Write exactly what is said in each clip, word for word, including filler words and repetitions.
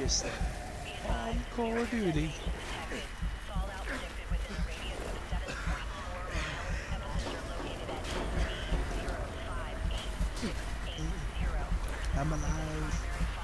just on Call of Duty. I'm alive.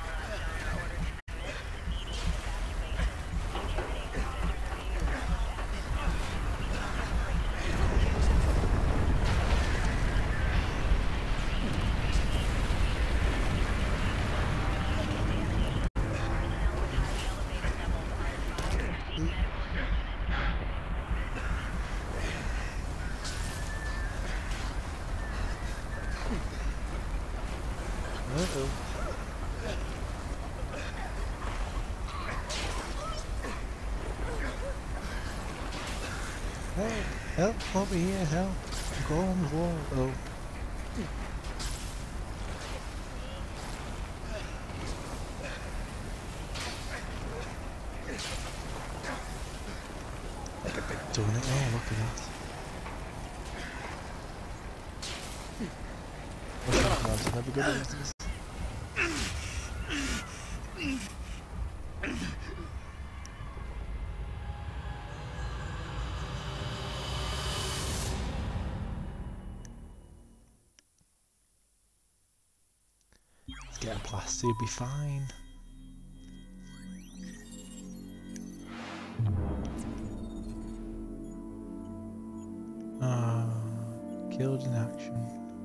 Uh-oh. Help! Help over here! Help! Go on the wall! Oh. Like a big donut. Oh, look at that. What's never good at this. Get a plaster, you'll be fine. Ah, killed in action.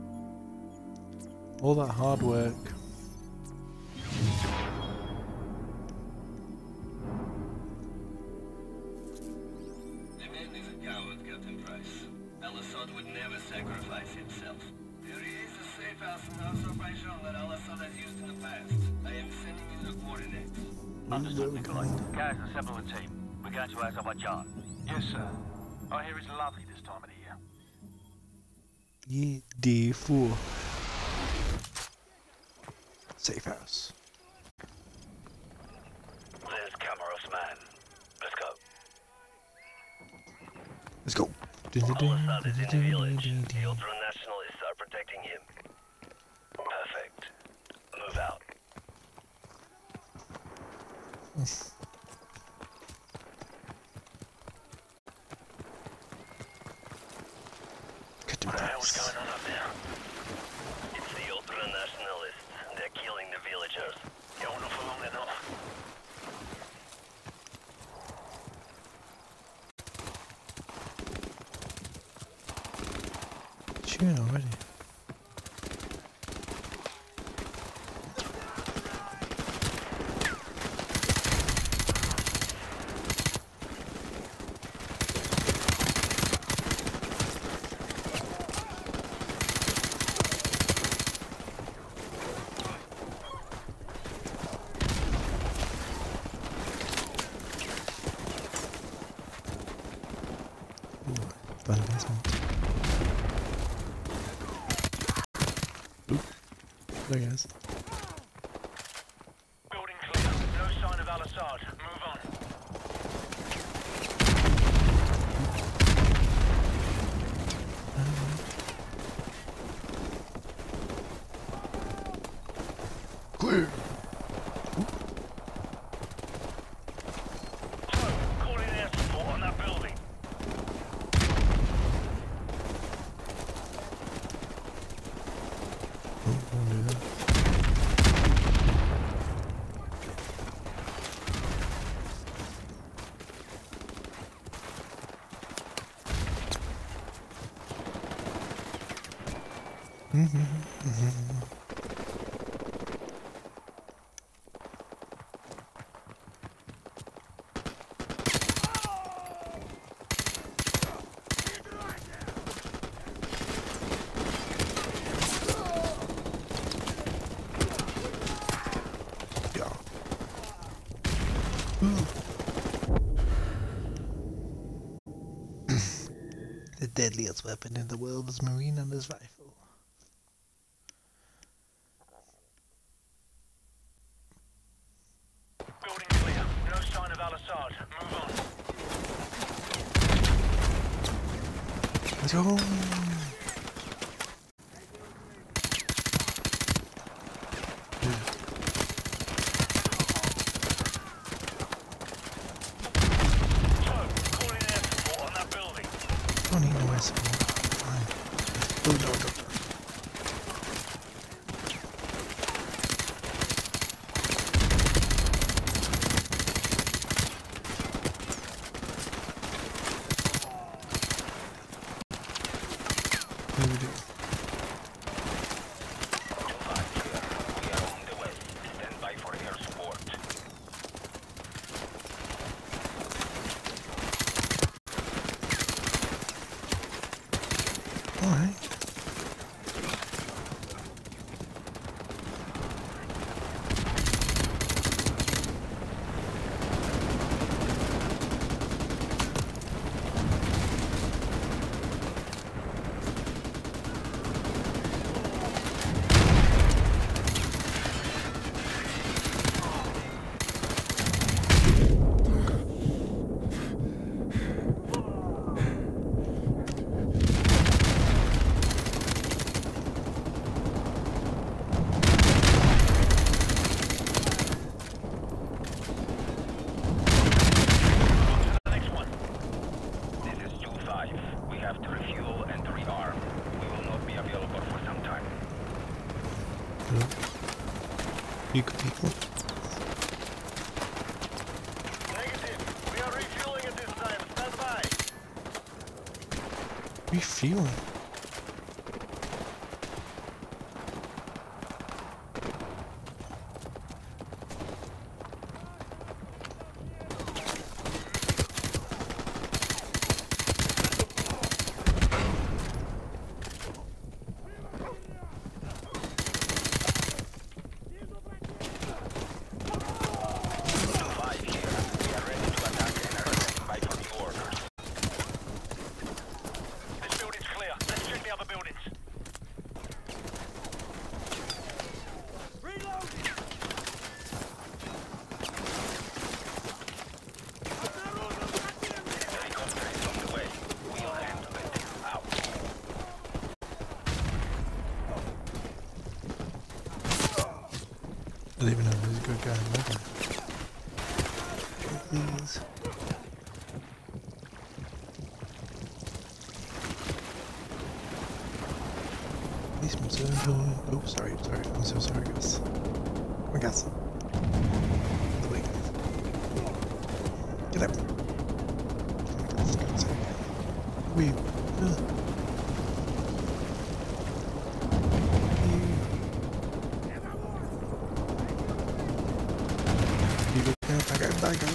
All that hard work. The man is a coward, Captain Price. Al-Assad would never sacrifice himself. There is a safe house in Azerbaijan that Al-Assad has used in the past. I am sending you the coordinates. Understood, Nikolai. Gaz and Semple and team. We're going to Azerbaijan. Yes, sir. I hear it's lovely this time of the year. Yeah, D four. Safe house. There's Camaros, man. Let's go. Let's go. Al-Assad is in the village. The ultra-nationalists are protecting him. Perfect. Move out. What the hell's going on up there? It's the ultra-nationalists. They're killing the villagers. Yeah, well, not for long they're not. Shooting already. Bad basement. Oop. There he is. Building clear. No sign of Al-Assad. Move on. Clear. Calling air support on that building. Oh, won't do that. Mm-hmm. Mm-hmm. The deadliest weapon in the world is Marine and his rifle. Building clear. No sign of Al-Assad. Move on. Let's go! this. Fine. Oh, no, no. What do we do? We are on the way. Stand by for air support. Alright. You people. Negative. We are refueling at this time. Stand by. Refueling? I don't even know who's a good guy in Lebanon. Please. Policeman, so oh, sorry, sorry, I'm so sorry, guys. I got some. The way. Get up. We. Uh. I go.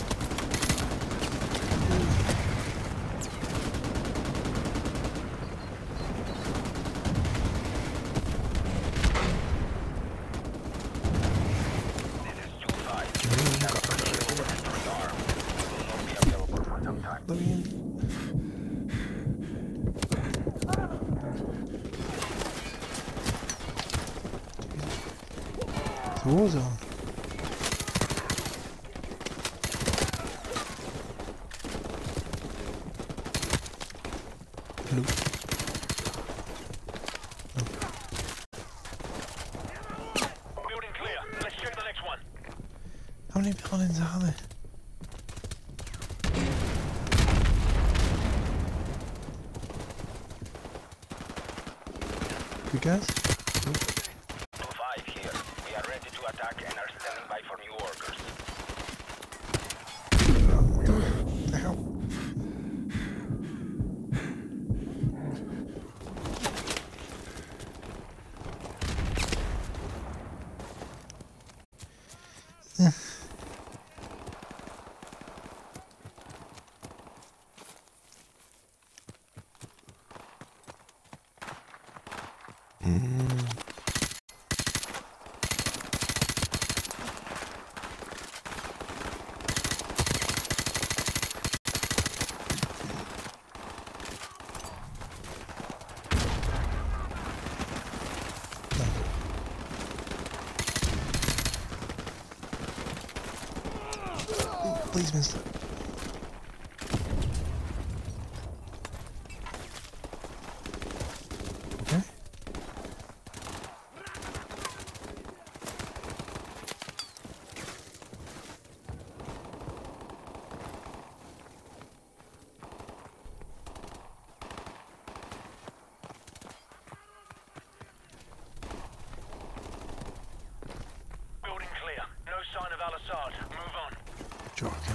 It's a war zone. Nope. Building clear. Let's check the next one. How many buildings are there? You guys? Nope. two five here. We are ready to attack and are standing by for new orders. Ow. Please, mister. Okay. joking.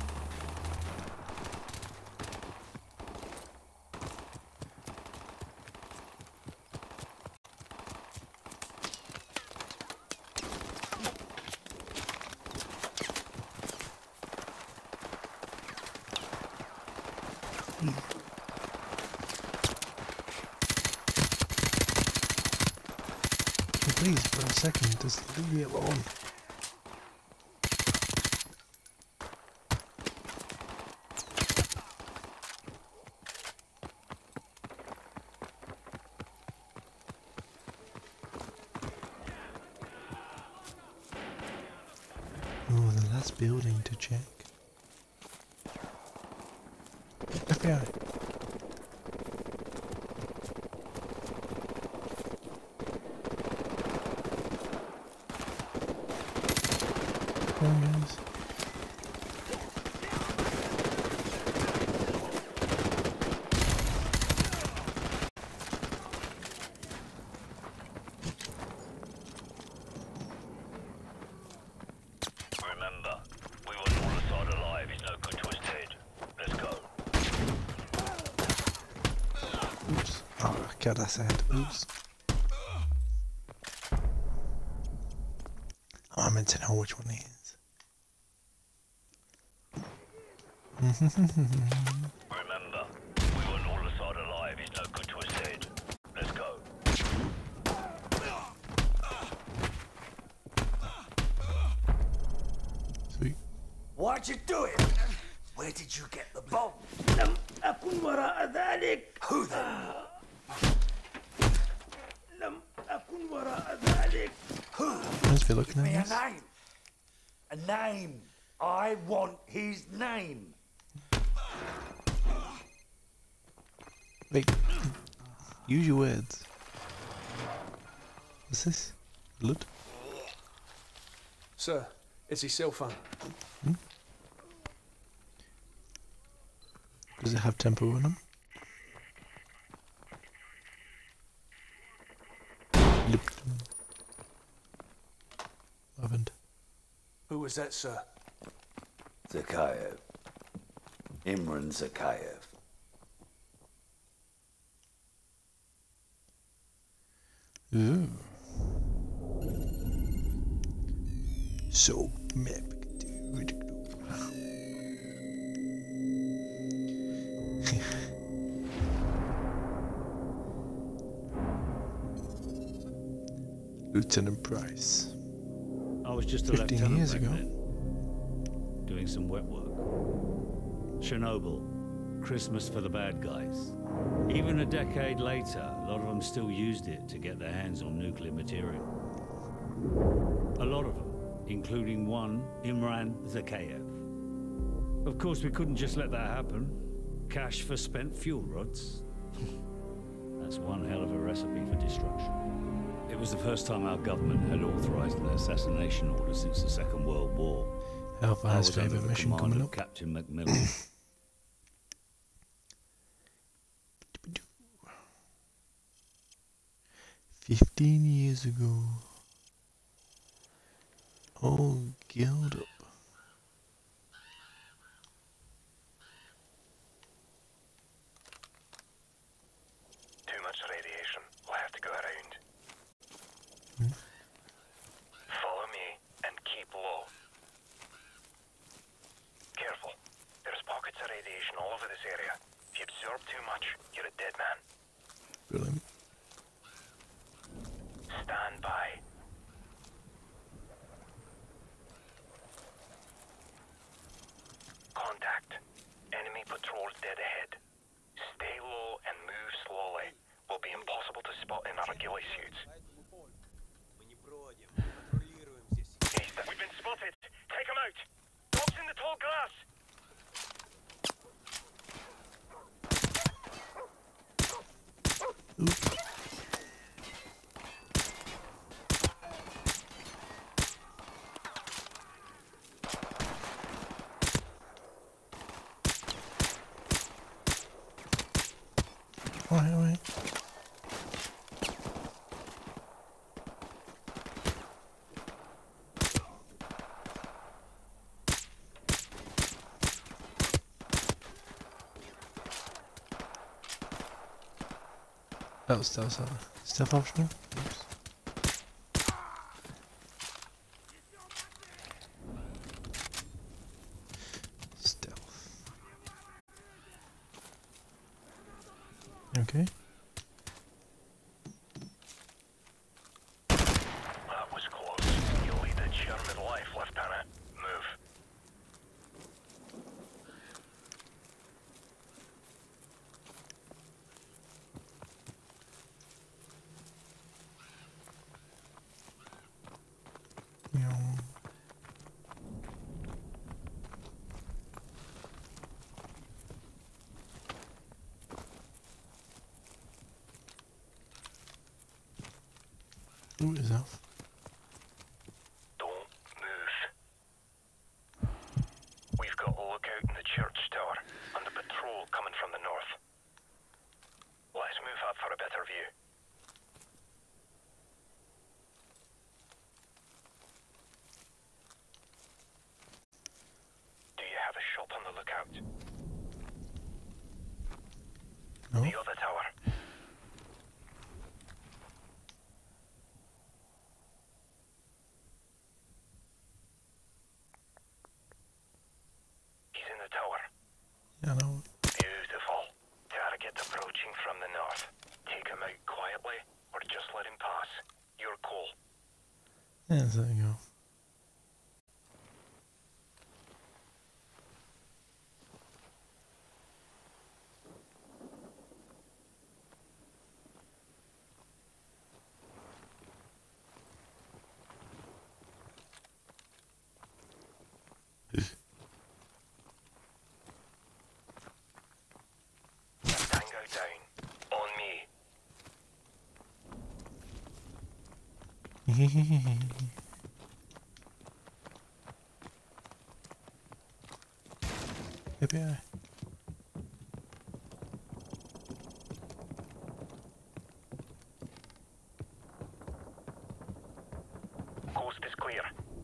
Please, for a second, just leave me alone. Oh, the last building to check. F B I. Come on, guys. Remember, we want all aside alive. He's no good to us dead. Let's go. Oops. Oh, God, I said oops. Oh, I meant to know which one he is. Remember, we want all aside alive. He's no good to us dead. Let's go. Sweet. Why'd you do it? Where did you get the bomb? لم أكن وراء ذلك. Who then? لم أكن وراء ذلك. Who? Let's be looking Give me a at this. name. A name. I want his name. Wait. Use your words. What's this? Blood? Sir, it's his cell phone. Does it have tempo on them? Lipton. Lavender. Who was that, sir? Zakhaev. Imran Zakhaev. Ooh. So map Lieutenant Price. I was just a Fifteen lieutenant years back ago. then, doing some wet work. Chernobyl, Christmas for the bad guys. Even a decade later, a lot of them still used it to get their hands on nuclear material. A lot of them, including one, Imran Zakhaev. Of course, we couldn't just let that happen. Cash for spent fuel rods. That's one hell of a recipe for destruction. It was the first time our government had authorized an assassination order since the Second World War. I Hellfire's was under favourite the mission command coming of up. Captain Macmillan. Fifteen years ago. All gilled up. Too much radiation. We'll have to go around. Hmm? Follow me and keep low. Careful. There's pockets of radiation all over this area. If you absorb too much, you're a dead man. Brilliant. Stand by. Contact. Enemy patrols dead ahead. Stay low and move slowly. Will be impossible to spot in our ghillie suits. We've been spotted. Take them out. Dogs in the tall grass. Oops. Alright, alright. Oh, stealth, uh, stealth optional? Oops. Stealth. Okay. That was close. You'll lead a German life, Lieutenant. Move. Meow. Ooh, is that? Don't move. We've got a lookout in the church tower and a patrol coming from the north. Let's move up for a better view. Do you have a shot on the lookout? No. The other tower. He's in the tower. Yeah, no. Beautiful. Target approaching from the north. Take him out quietly, or just let him pass. Your call. Yeah, there you go. Tango down. On me. Maybe I. Coast is clear.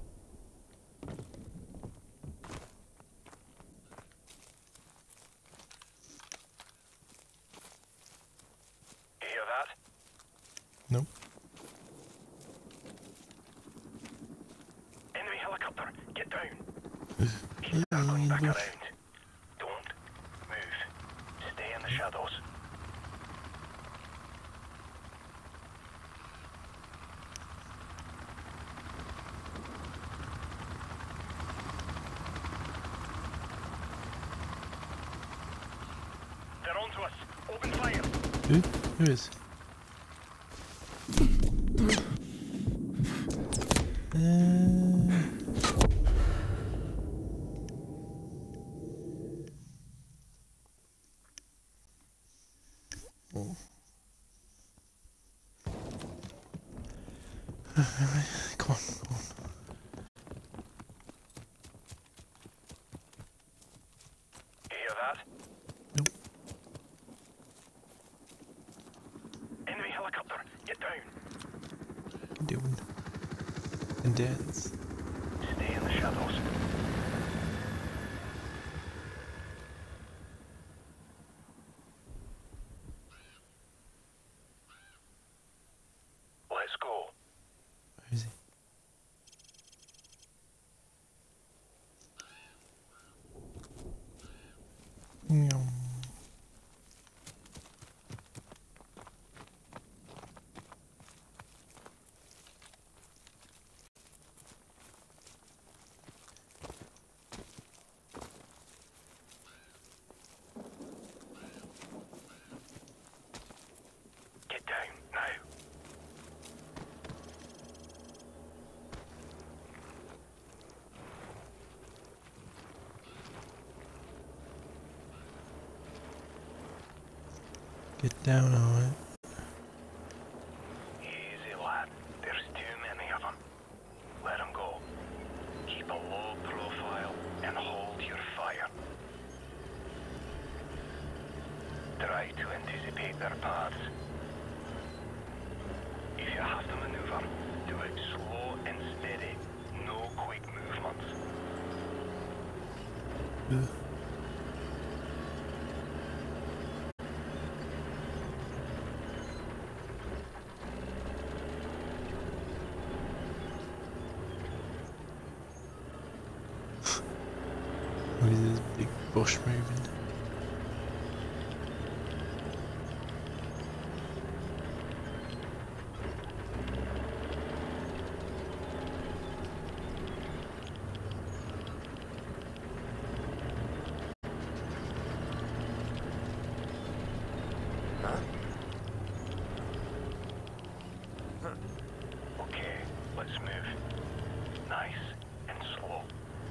You hear that? Nope. Enemy helicopter. Get down. He's circling back around. Don't move. Stay in the shadows. They're onto us. Open fire. Who? Who is? Uh, oh. Come on, come on. You hear that? Nope. Enemy helicopter. Get down. What are you doing? And dance. Stay in the shadows. Let's go. Where is he? Meow. Get down now. Get down on it. Easy, lad. There's too many of them. Let them go. Keep a low profile and hold your fire. Try to anticipate their paths. If you have to maneuver, do it slow and steady. No quick movements. Ugh. Big bush moving. Okay, let's move. Nice and slow.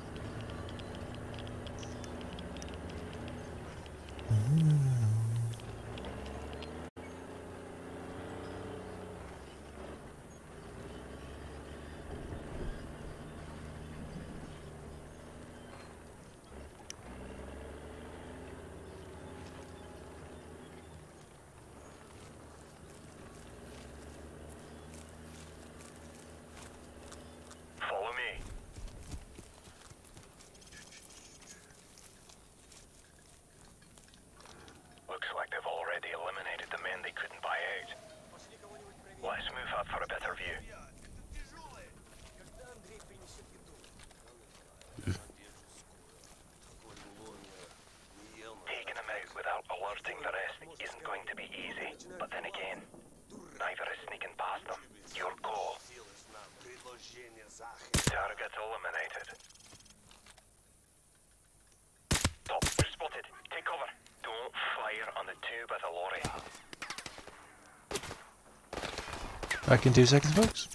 Follow me. Looks like they've already eliminated the men they couldn't buy out. Let's move up for a better view. Taking them out without alerting the rest isn't going to be easy, but then again, neither is sneaking past them. Your goal. Target eliminated. Top, you're spotted. Take cover. Don't fire on the two by the lorry. Back in two seconds, folks.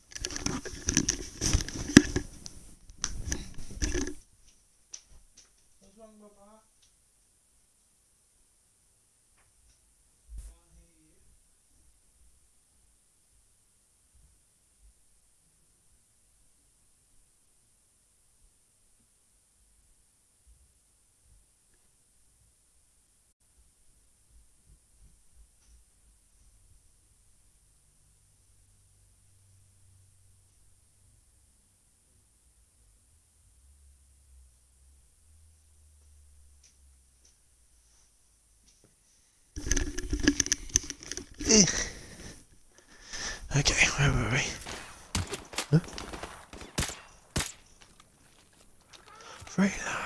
Okay, where were we? Huh? Freedom.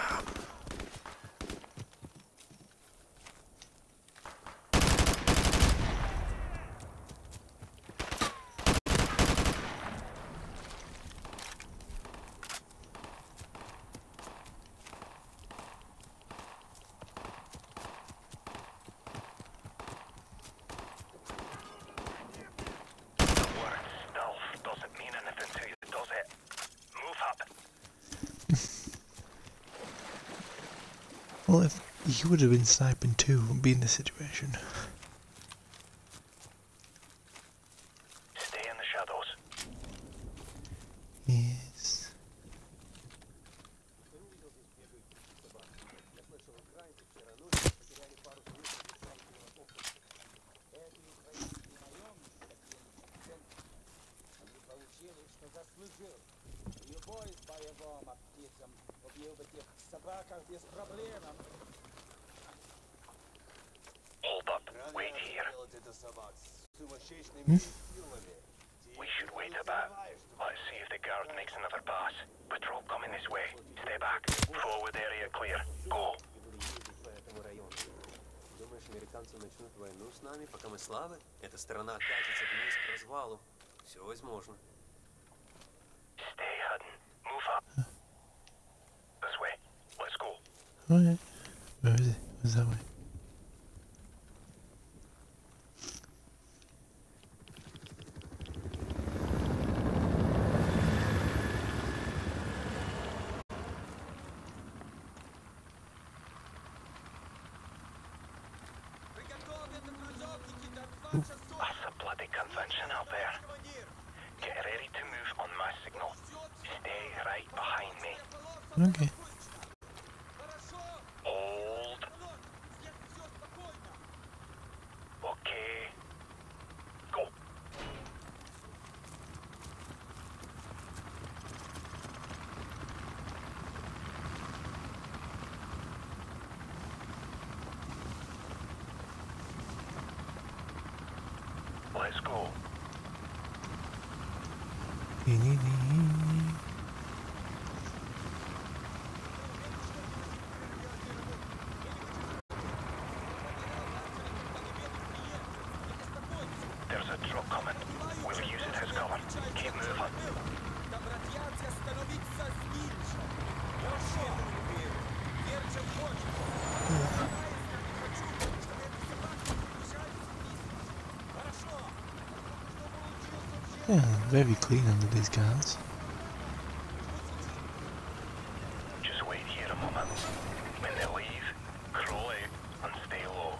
Well, if you would have been sniping too, wouldn't be in this situation. Stay in the shadows. Yes. Hold up. Wait here. Hmm? We should wait about. Let's see if the guard makes another pass. Patrol coming this way. Stay back. Forward area clear. Go. Думаешь, американцы начнут войну с нами, пока мы слабы? Эта страна катится вниз к развалу. Все возможно. Stay hidden. Move up. This way. Let's go. Oh yeah. Where is it? Where's that way? That's a bloody convention out there. Get ready to move on my signal. Stay right behind me. Okay. Hold. Okay. Go. Let's go. There's a truck coming. We'll use it as cover. Keep moving. Yeah, very clean under these cars. Just wait here a moment. When they leave, crawl out and stay low.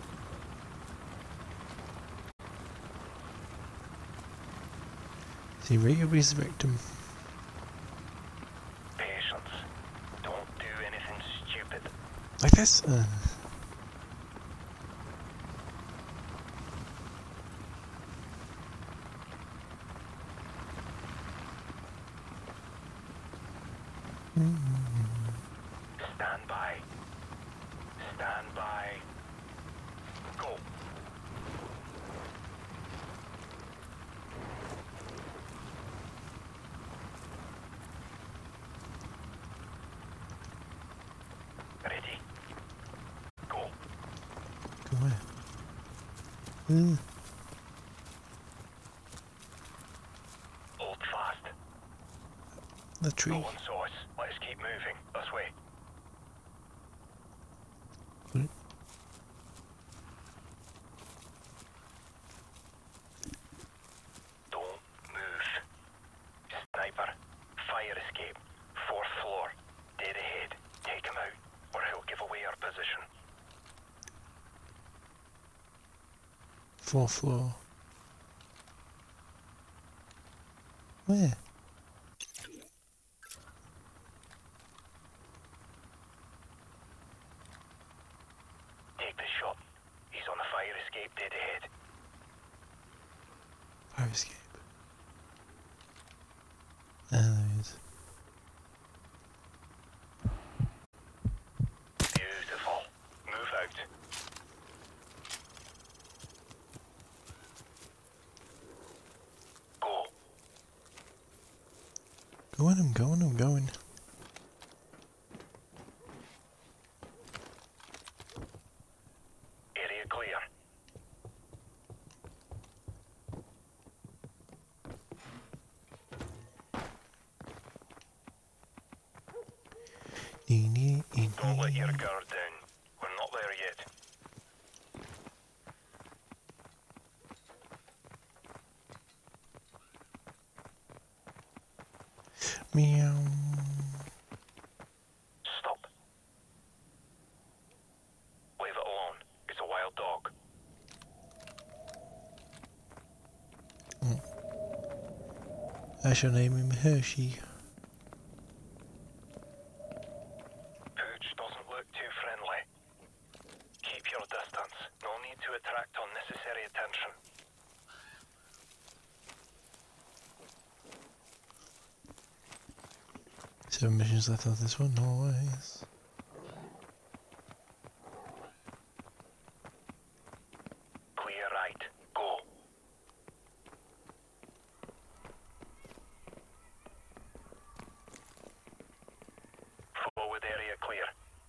Is he ready to resurrect him? Patience. Don't do anything stupid. Like this? Uh, Stand by. Stand by. Go. Ready? Go. go where? Uh, Hold fast. the tree. No one saw us. Let's keep moving. This way. Hmm. Don't move. Sniper. Fire escape. Fourth floor. Dead ahead. Take him out, or he'll give away our position. Fourth floor. Where? Take the shot. He's on the fire escape dead ahead. Fire escape. Ah, there he is. Beautiful. Move out. Go. Going, I'm going, I'm going. Area clear. Nee, nee, nee, Don't let your nee. guard down. We're not there yet. Meow. Stop. Leave it alone. It's a wild dog. I shall name him Hershey. Pooch doesn't look too friendly. Keep your distance. No need to attract unnecessary attention. Seven missions left of this one, nice. Clear right. Go. Forward area clear.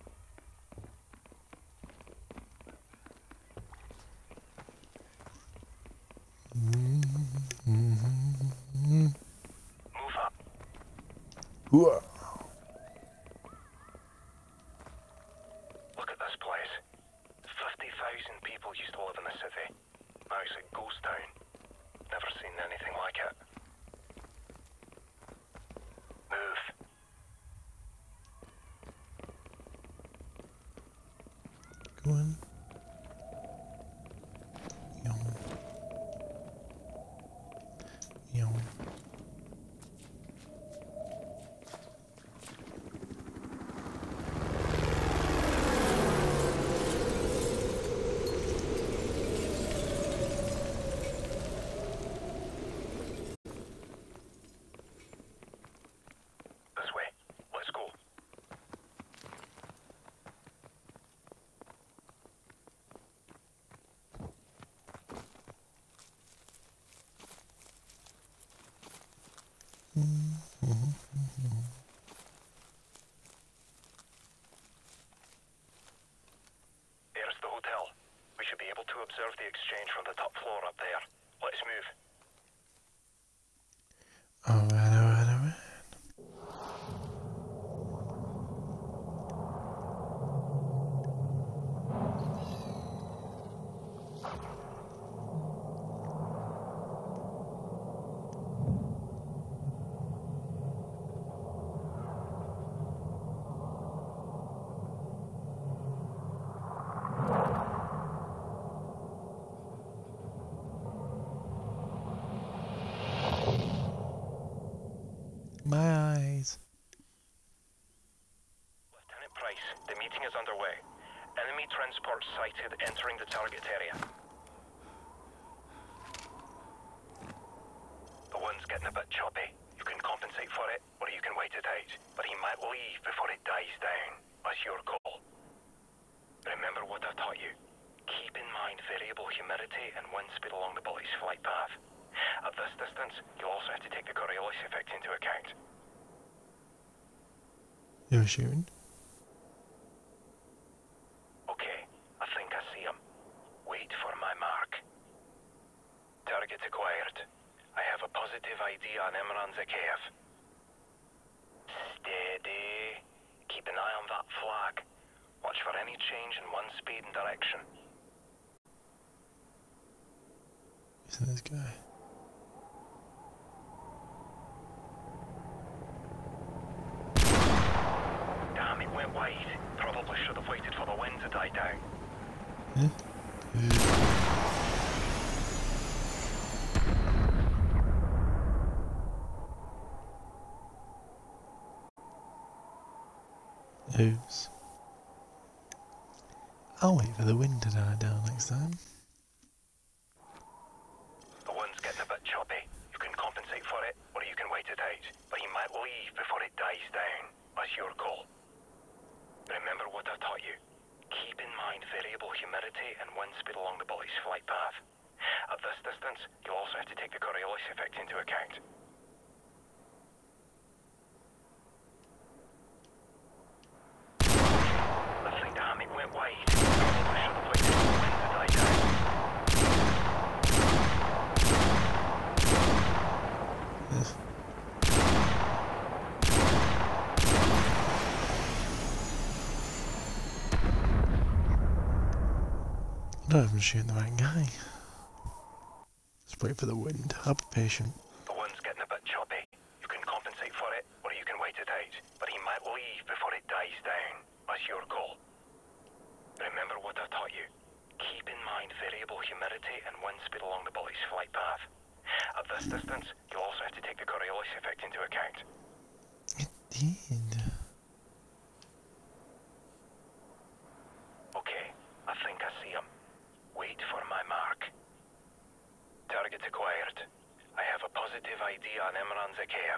Move up. Whoa. Look at this place. fifty thousand people used to live in the city. Now it's a ghost town. Never seen anything like it. Move. Go on. Yum. Yum. This way. Let's go. There's the hotel. We should be able to observe the exchange from the top floor up there. Let's move. Alright, alright, alright. My eyes. Lieutenant Price, the meeting is underway. Enemy transport sighted entering the target area. The wind's getting a bit choppy. You can compensate for it, or you can wait it out. But he might leave before it dies down. That's your call. Remember what I taught you. Keep in mind variable humidity and wind speed along the bullet's flight path. At this distance, you'll also have to take the Coriolis effect into account. You're shooting? Okay, I think I see him. Wait for my mark. Target acquired. I have a positive I D on Imran Zakhaev. Steady. Keep an eye on that flag. Watch for any change in wind speed and direction. Isn't this guy? Damn, it went wide. Probably should have waited for the wind to die down. Yeah. Oops. I'll wait for the wind to die down next time. The wind's getting a bit choppy. You can compensate for it, or you can wait it out. But he might leave before it dies down. That's your call. Remember what I taught you. Keep in mind variable humidity and wind speed along the bullet's flight path. At this distance, you'll also have to take the Coriolis effect into account. I think the Hammock went wide. Probably should have waited for the wind to die down. Yes. I don't even shooting the right guy. Let's wait for the wind. I'll be patient. The wind's getting a bit choppy. You can compensate for it, or you can wait it out. But he might leave before it dies down. That's your call. Remember what I taught you. Keep in mind variable humidity and wind speed along the bullet's flight path. At this distance, you'll also have to take the Coriolis effect into account. It did. Okay, I think I see him. Wait for my mark. Target acquired. I have a positive I D on Imran Zakhaev.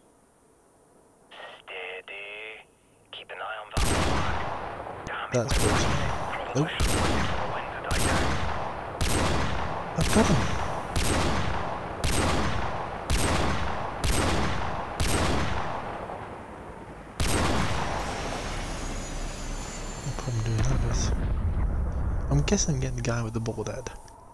Steady. Keep an eye on that flag. Damn, That's it good. went wide. Probably Nope. should have waited for the wind to die down. I've got him. No problem doing that, this. I'm guessing I'm getting the guy with the bald head.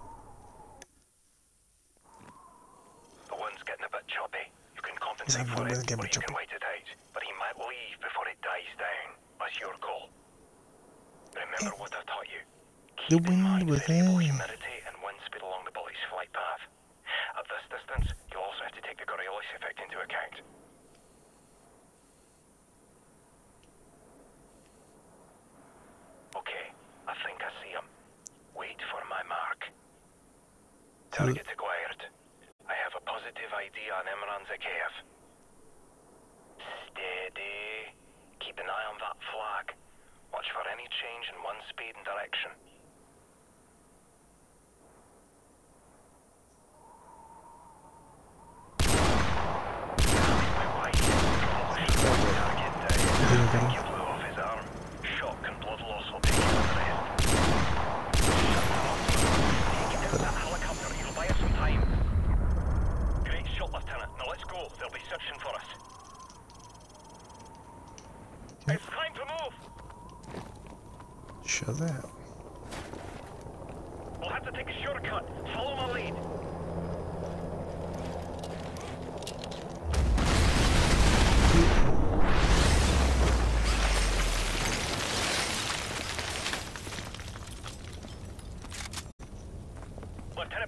The wind's getting a bit choppy. You can Is compensate that for the it, wind's getting or a bit you can choppy? wait it out. But he might leave before it dies down. That's your call. Remember what I taught you. The Keep in mind wind was variable there. humidity and wind speed along the bullet's flight path. At this distance, you'll also have to take the Coriolis effect into account. Okay, I think I see him. Wait for my mark. Target acquired. I have a positive I D on Imran Zakhaev. Steady. Keep an eye on that flag. Watch for any change in wind speed and direction. Went wide. Probably should have let the target down. I think you blew off his arm. Shock and blood loss will take care of the rest. Shut him up. Get down that helicopter. It'll buy us some time. Great shot, Lieutenant. Now let's go. They'll be searching for us. It's time to move. Shut out. We'll have to take a shortcut. Follow my lead.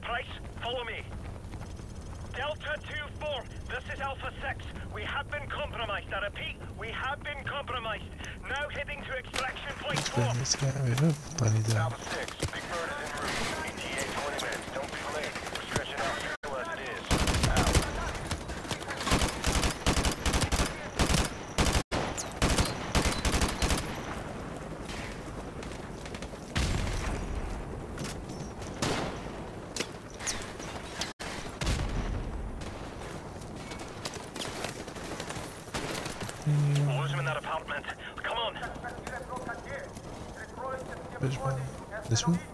Price, follow me. Delta two four, this is Alpha six. We have been compromised. I repeat, we have been compromised. Now heading to extraction point four. This guy, we have plenty there. Alpha six, Big Bird is en route. E T A twenty minutes. Don't be late. We're stretching out fuel as it is. Out. Lose him in that apartment. Come on. Which one? This one?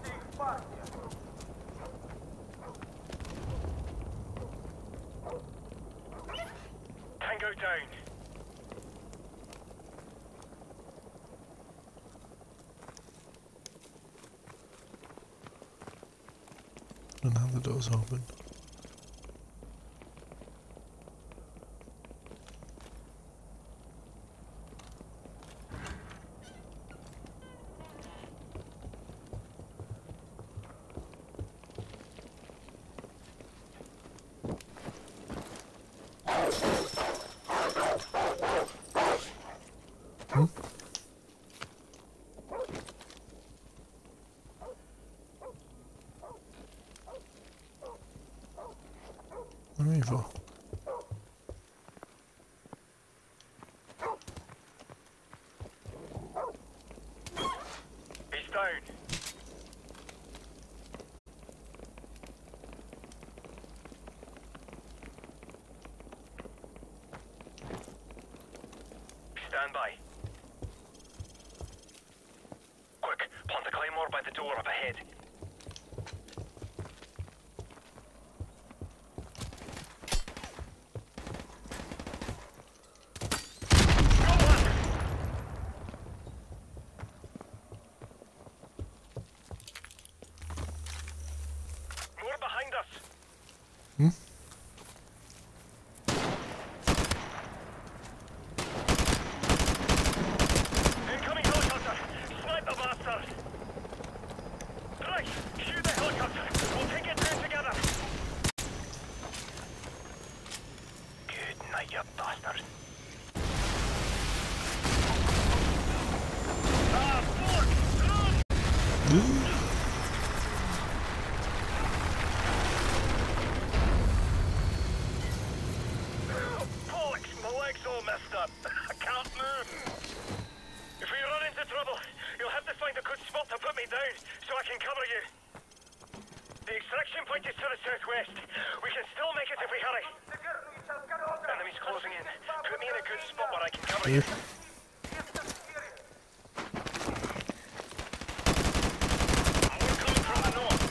Tango down. And now the door's open. Hmm? What are you for? He's down. Stand by. Quick, plant the claymore by the door up ahead. More behind us. Hmm? Incoming helicopter! Snipe the bastard! Right, shoot the helicopter! We'll take it down together! Good night, you bastard! Ah, fuck! Run! Bollocks, my leg's all messed up. I can't move. If we run into trouble, you'll have to find a good spot to put me down so I can cover you. The extraction point is to the southwest. We can still make it if we hurry. Enemies closing in. Put me in a good spot where I can cover you. More coming from the north.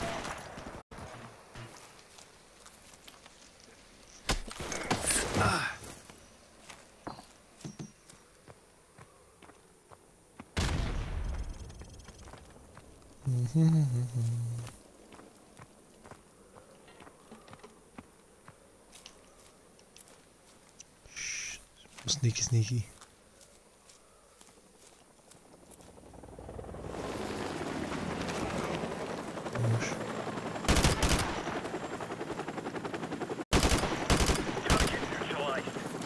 Shh. Sneaky, sneaky. Gosh. Target neutralized.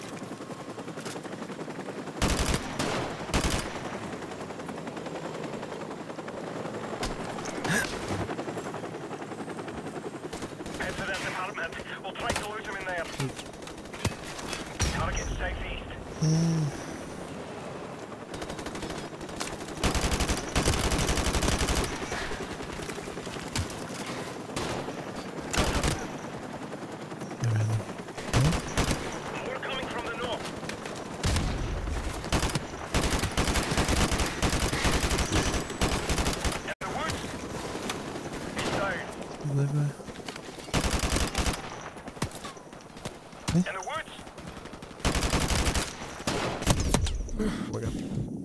Head to that department. We'll try to lose him in there. Target southeast. More coming from the north. In the woods. He's down. Liver. In the woods. Oh my god.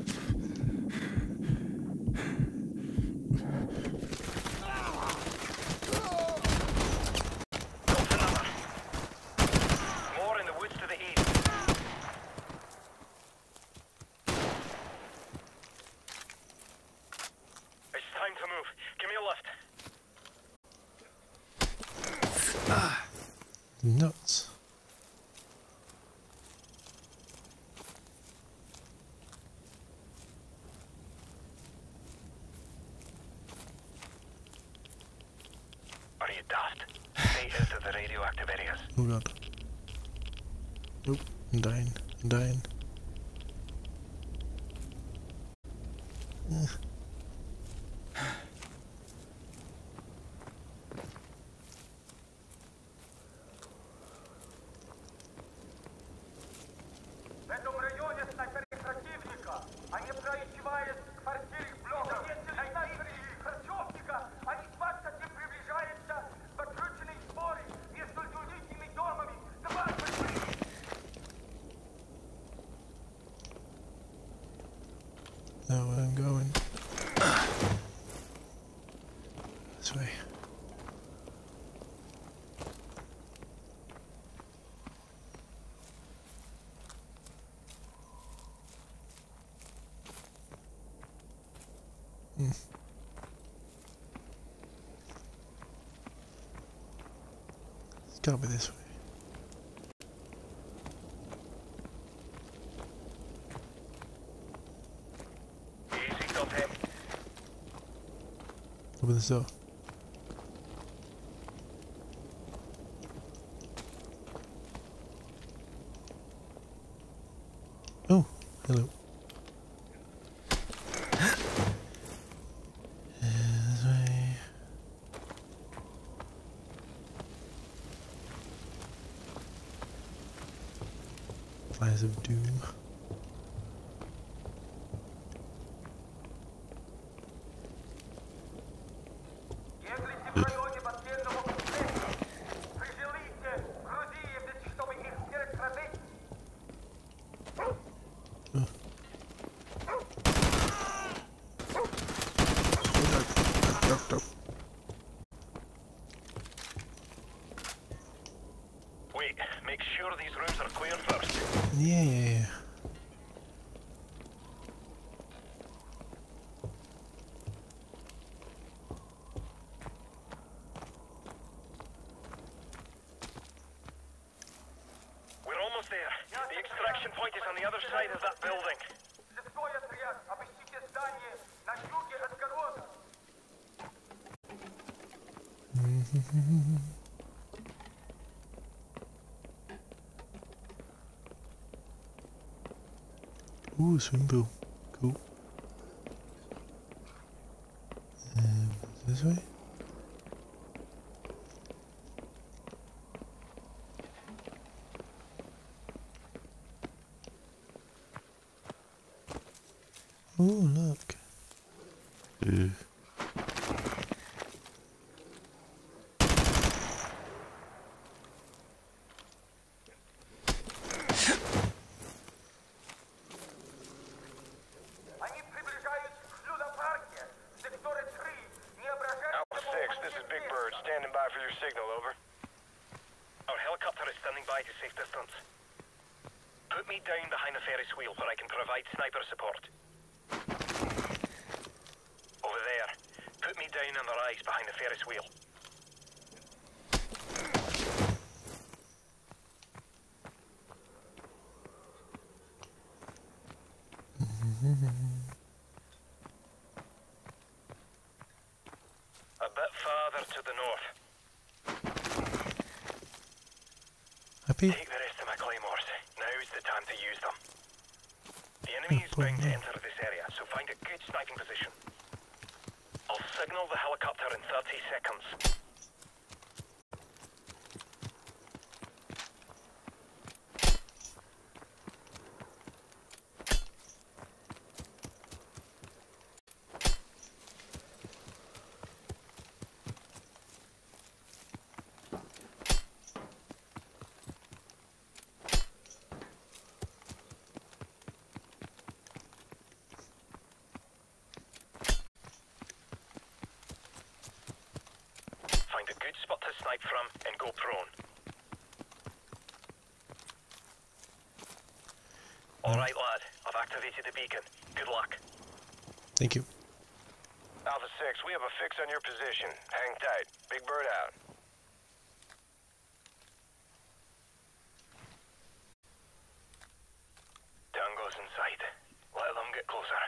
Got another. More in the woods to the east. It's time to move. Give me a lift. Nuts. Are you daft? Stay out of the radioactive areas. Oh god. Nope, I'm dying. I'm dying. Eh. В этом районе снайперы противника. Они проезжают к квартире блока. Снайперы харчевника. Они двадцать не приближаются к подключенной споре между людьми домами. Давай, пошли! Now where I'm going. This way. Hmm. It's gotta be this way. Easy, got him. Open this door. Oh, hello. This way. Fires of Doom. Если в районе военного комплекса прижилите грузии, чтобы их перекрыть. Duck, duck. Wait, make sure these rooms are clear first. Yeah, yeah, yeah. We're almost there. The extraction point is on the other side of that building. Шестой отряд, обыщите здание на юге от города. Ooh, swimming pool. Cool. Um, this way? Oh, look. Ugh. Они приближаются к Люда-парке. Секторы три. Не обращайте Alpha six, this is Big Bird, standing by for your signal, over. Our helicopter is standing by to safe distance. Put me down behind the Ferris wheel where I can provide sniper support. Over there. Put me down on the rise behind the Ferris wheel. A bit farther to the north. Happy? Take the rest of my claymores. Now's the time to use them. The enemy is bound to enter this area, so find a good sniping position. I'll signal the helicopter in thirty seconds. Find a good spot to snipe from and go prone. Alright lad, I've activated the beacon. Good luck. Thank you. Alpha six, we have a fix on your position. Hang tight. Big Bird out. fellas inside. Let them get closer.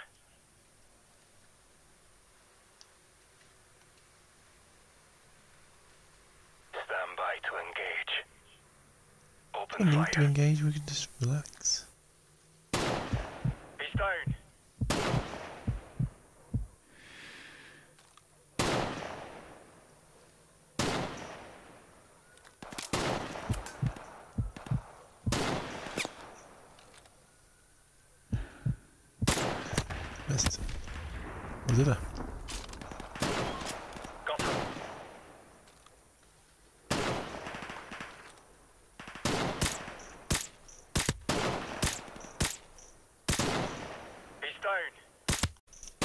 Stand by to engage. We Open don't need to fire. engage, we can just relax. He's down. Best. We did it. Got him. He's down.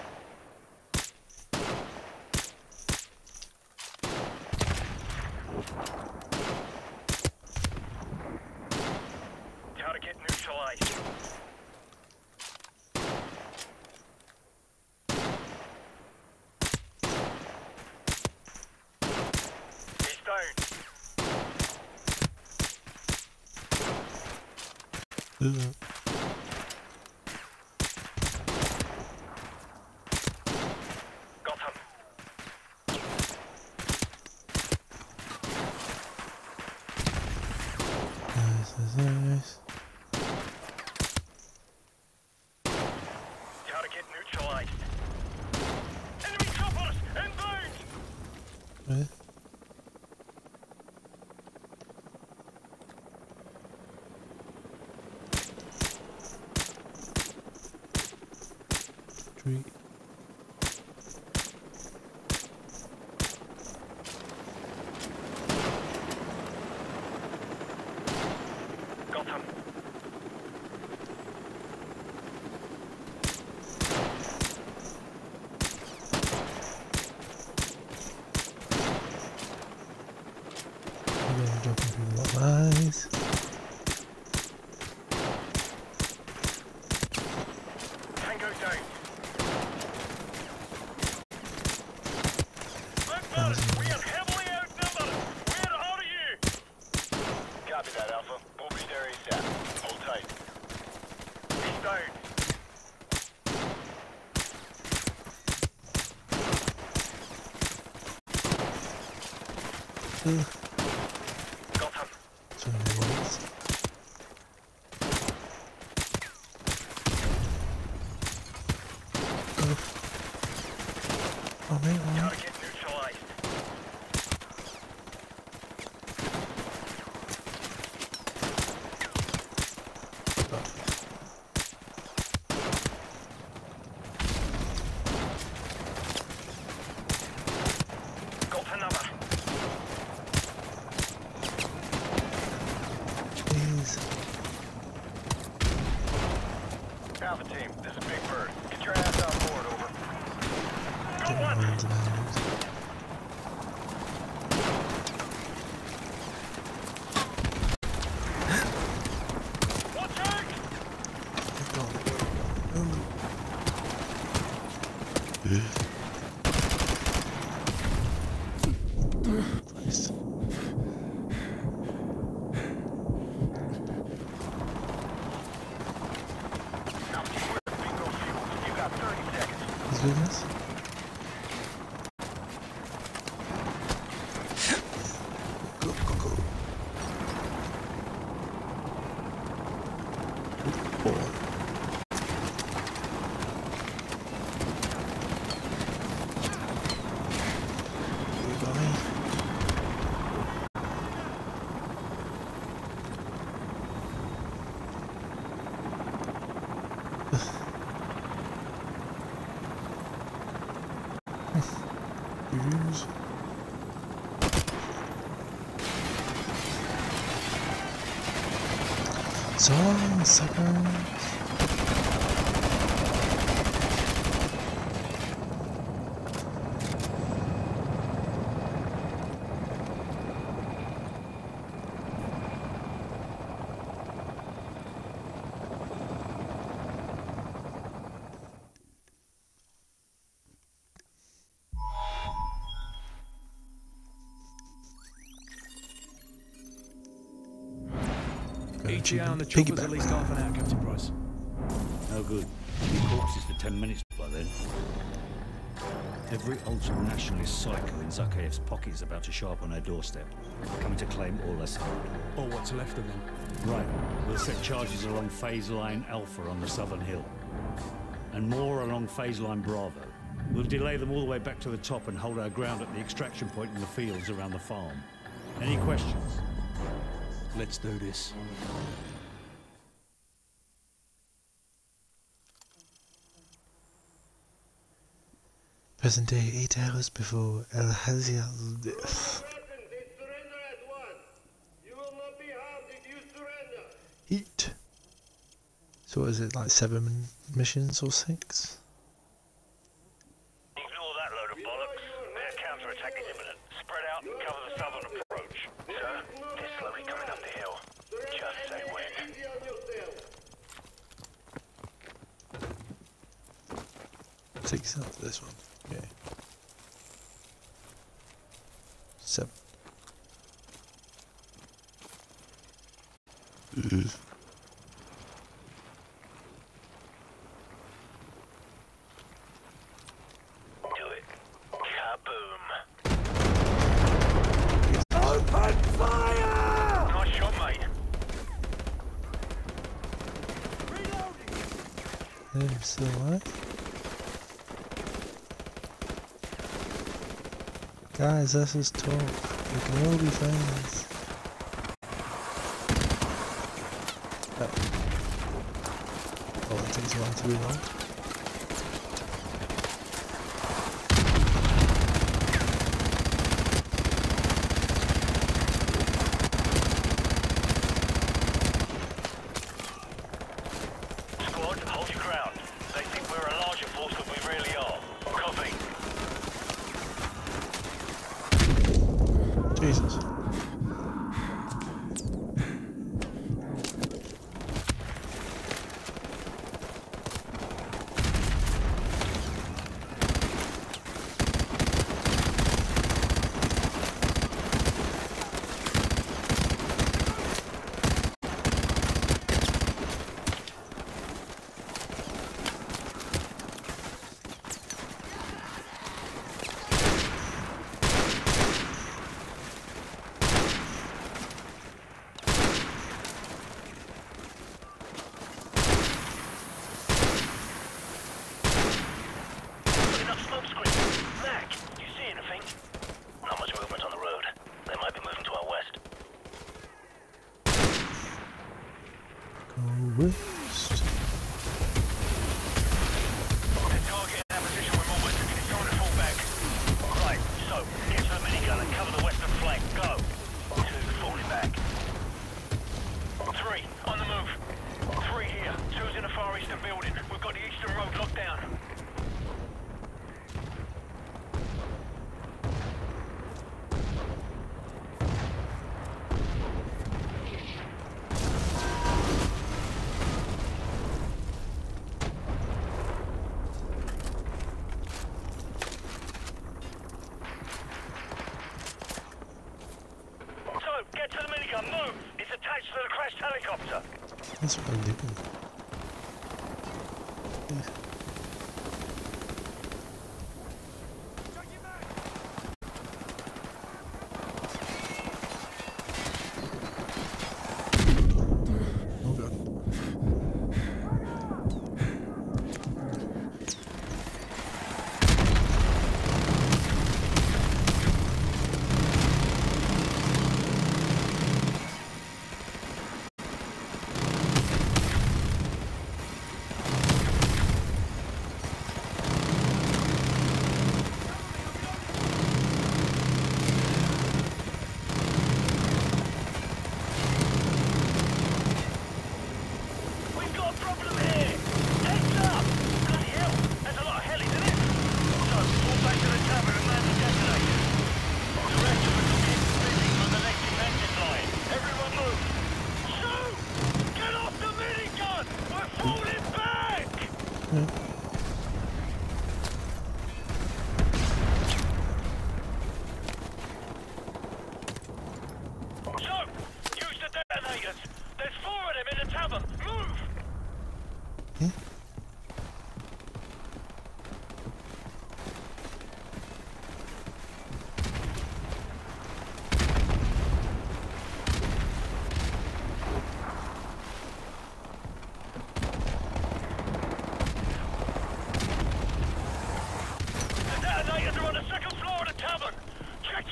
Target neutralized. He's down. Ugh. Got him. Nice, nice, nice. Target neutralized. Enemy choppers inbound. Right. Tree. Got him. We're gonna jump into the lies. Tango down. Thousand. We are heavily outnumbered. Where are you? Copy that, Alpha. We'll be there ASAP. Hold tight. He's down. Ugh. Got him. So many words. Ugh. Oh man, oh, man. Target neutralized. Got another. Please. Alpha team, this is Big Bird. Get your ass on board, over. Get my hands in enemies. Watch out! Go, go, go. Christ. Alpha team, we're at bingo fuel. You got thirty seconds. Let's do this. Go, go, go. Good boy. Goodbye. Use. So long, suckers. E T A on the Piggyback chopper's at least round. half an hour, Captain Price. good. We'll be corpses for ten minutes by then. Every ultra-nationalist psycho in Zakhaev's pocket is about to show up on our doorstep, coming to claim Al-Assad. Or what's left of them. Right. We'll set charges along phase line Alpha on the southern hill. And more along phase line Bravo. We'll delay them all the way back to the top and hold our ground at the extraction point in the fields around the farm. Any questions? Let's do this. Present day, eight hours before El Haziel's death. Heat. So what is it, like seven missions or six? Ignore that load of bollocks. Their counterattack is imminent. Spread out and cover the southern approach. Sir, they're slowly coming up the hill. Just say when. Six after this one. Okay. Seven. Ugh. Do it. Kaboom. Open fire! Nice shot, mate. I'm still alive. Guys, let's just talk. We can all be friends. Oh, oh that takes long to reload. Squad, hold your ground. They think we're a larger force than we really are. Copy. Jesus. Putting up smoke screen. Mac, you see anything? Not much movement on the road. They might be moving to our west. Go west. They're targeting our position with more weapons. It's time to fall back. Right, so, get to the minigun and cover the western flank. Go. Two, falling back. Three, on the move. Three here. Two's in the far eastern building. We've got the eastern road locked down. So, get to the minigun. Move. It's attached to the crashed helicopter. That's what I'm doing. Yeah. Oh god.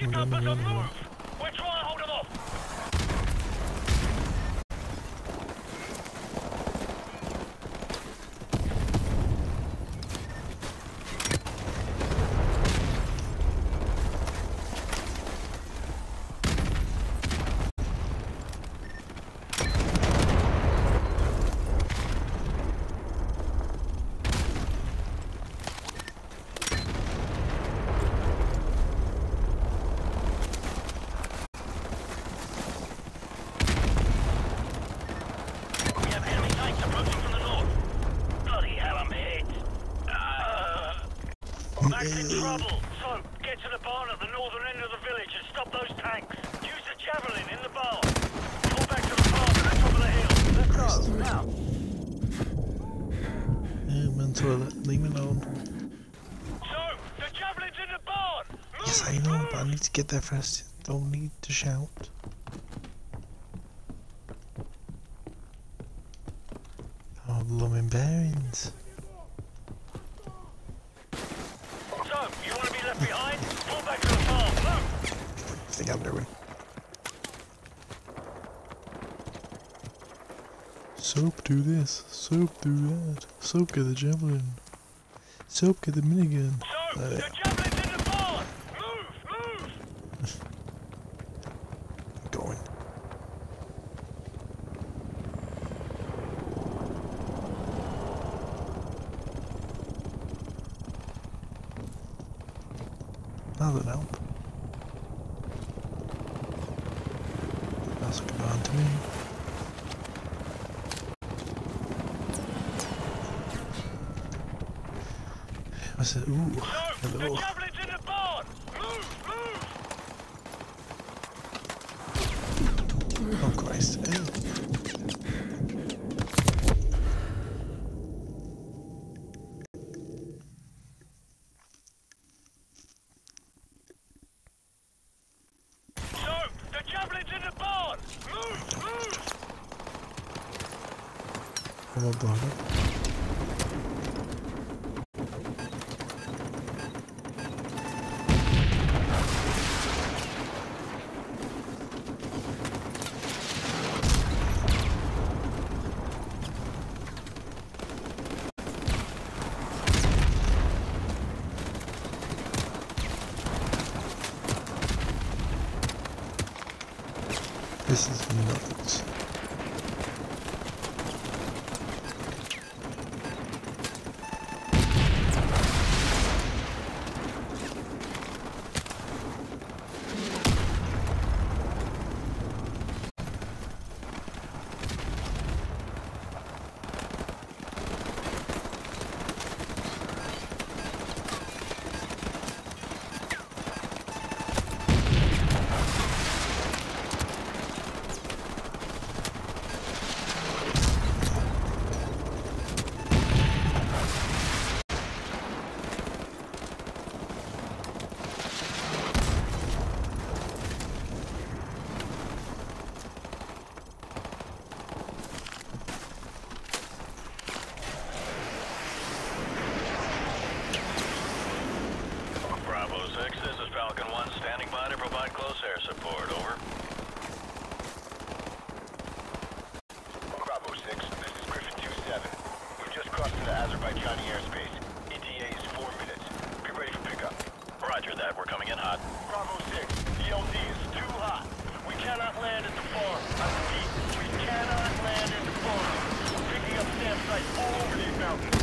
Keep up and don't move. We're trying to hold them off. Back's in trouble. So, get to the barn at the northern end of the village and stop those tanks. Use the javelin in the barn. Pull back to the farm at the top of the hill. Let's go, now. Yeah, I'm in toilet. Leave me alone. So, the javelin's in the barn. Move, Yes, I know, move. but I need to get there first. Don't need to shout. Oh, blooming bearings. So, you want to be left behind? Pull back to the farm. Move. I think I'm doing. Soap do this, soap do that, soap get the javelin, soap get the minigun. So, Uh, the javelin's in the barn. Move, move. going. That'll help. That's a command to me. I said, ooh, So, hello. the javelin's in the barn. Move, move. Oh Christ. Hey. So, the javelin's in the barn. Move, move. I'm on board. This is nuts. Bravo six, this is Falcon one, standing by to provide close air support, over. Bravo six, this is Griffin two seven. We've just crossed into Azerbaijani airspace. E T A is four minutes. Be ready for pickup. Roger that, we're coming in hot. Bravo six, the L D is too hot. We cannot land at the farm. I repeat, we cannot land at the farm. Picking up SAM sites all over these mountains.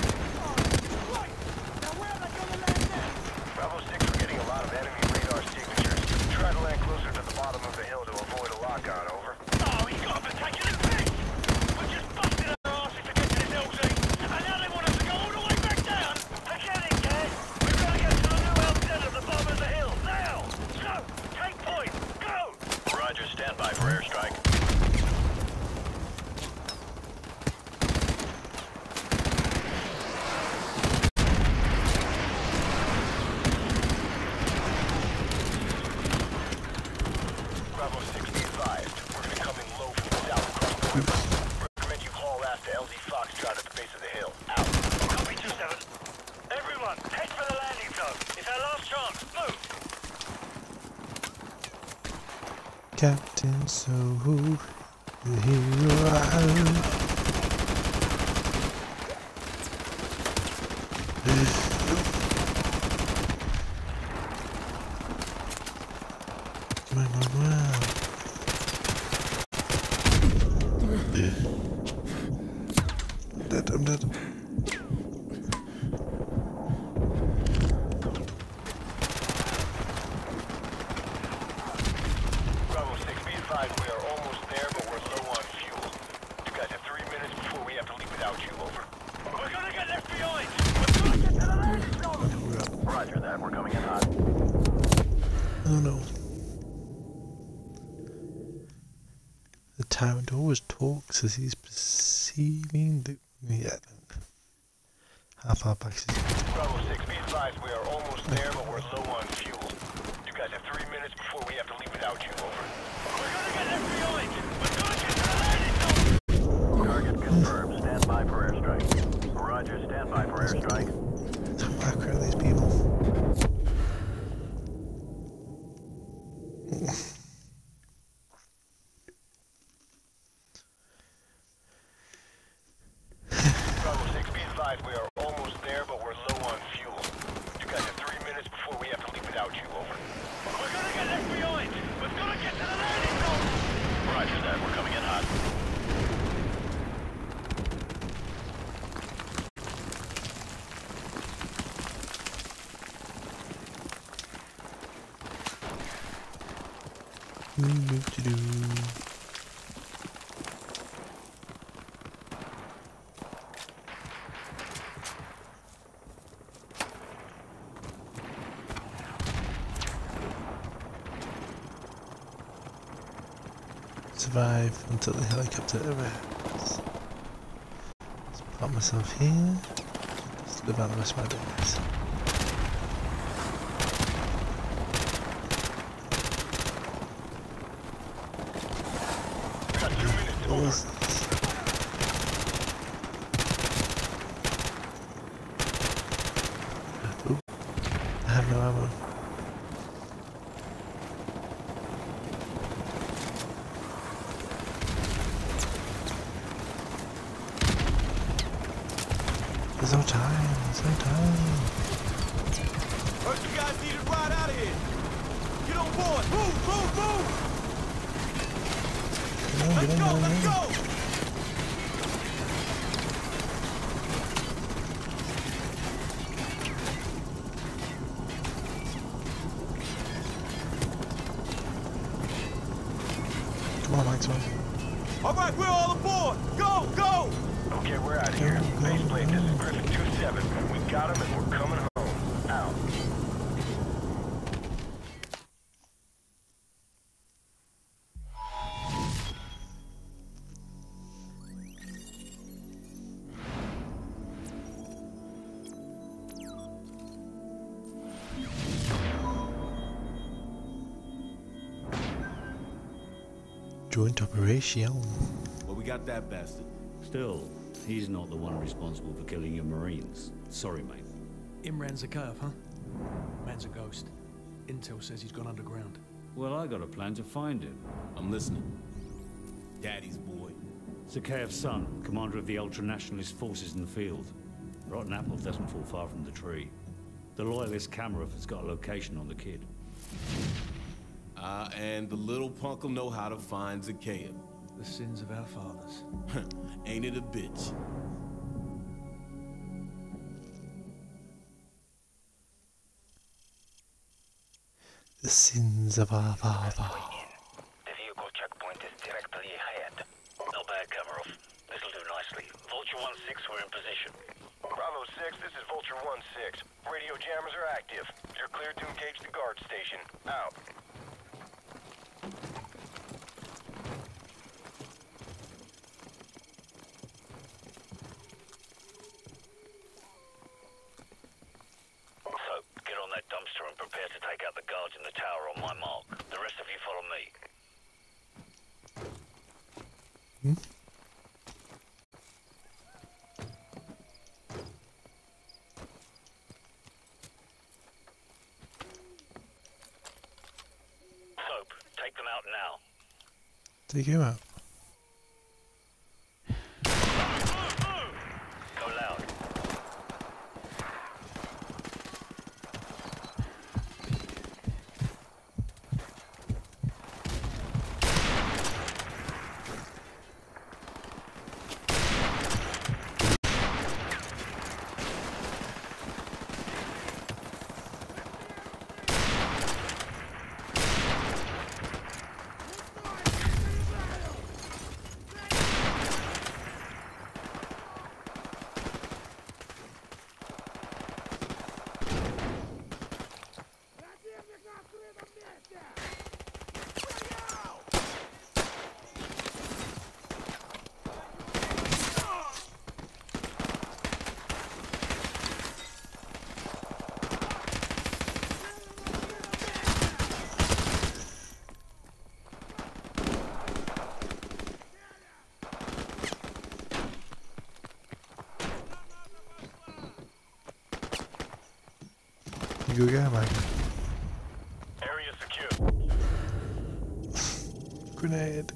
Bravo six, we're getting a lot of enemy radar signatures. Try to land closer to the bottom of the hill to avoid a lock-on, over. Oh, he's got a particular pick! We just busted our asses to get to this L Z, and now they want us to go all the way back down! Forget it, Cat! We've got to get to the new L Z at the bottom of the hill, now! So, Captain Soho, the hero. Come on, come on, come on. I'm dead, I'm dead. Bravo six, be advised, we are almost there, but we're low on fuel. You guys have three minutes before we have to leave without you, over. We're gonna get left behind! We're gonna get to the landing zone! We're up. Roger that, we're coming in hot. Oh no. The tyrant always talks as he's perceiving the... Yeah. How far back is he? Bravo six, be advised, we are almost there, but we're low on fuel. You guys have three minutes before we have to leave without you, over. We're gonna get left behind! We're gonna get to the landing zone! Target confirmed. Stand by for airstrike. Roger, stand by for airstrike. How accurate are these people? Bravo six, be advised, we are almost there, but we're low on fuel. You guys have three minutes before we have to leave without you, over. We're gonna get left behind! We're gonna get to the landing zone! Roger that, we're coming in hot. Do-do-do. Survive until the helicopter arrives. Let's put myself here. Just live out the rest of my days. We got two minutes, What over. was this? Oop. I have no ammo. There's no time, there's no time. Heard you guys need a ride out of here. Get on board. Move, move, move. Come on, Let's get in, go, get in, let's get in. go. Come on, Maxwell. All right, we're all aboard. Go, go. Okay, we're out of here. Faceplate, this is Griffin two seven. We got him and we're coming home. Out. Joint operation. Well, we got that bastard. Still, he's not the one responsible for killing your Marines. Sorry, mate. Imran Zakhaev, huh? Man's a ghost. Intel says he's gone underground. Well, I got a plan to find him. I'm listening. Daddy's boy. Zakhaev's son, commander of the ultra-nationalist forces in the field. Rotten apple doesn't fall far from the tree. The loyalist Kamarov has got a location on the kid. Uh, and the little punk'll know how to find Zakhaev. The sins of our fathers. Ain't it a bitch? The sins of our father. The vehicle checkpoint is directly ahead. Not bad, Kamarov. This'll do nicely. Vulture one six, we're in position. Bravo six, this is Vulture one six. Radio jammers are active. You're cleared to engage the guard station. Out. So, get on that dumpster and prepare to take out the guards in the tower on my mark. The rest of you follow me. Soap, take them out now. Take him out. Go loud. You go again, Mike. Area secure. Grenade.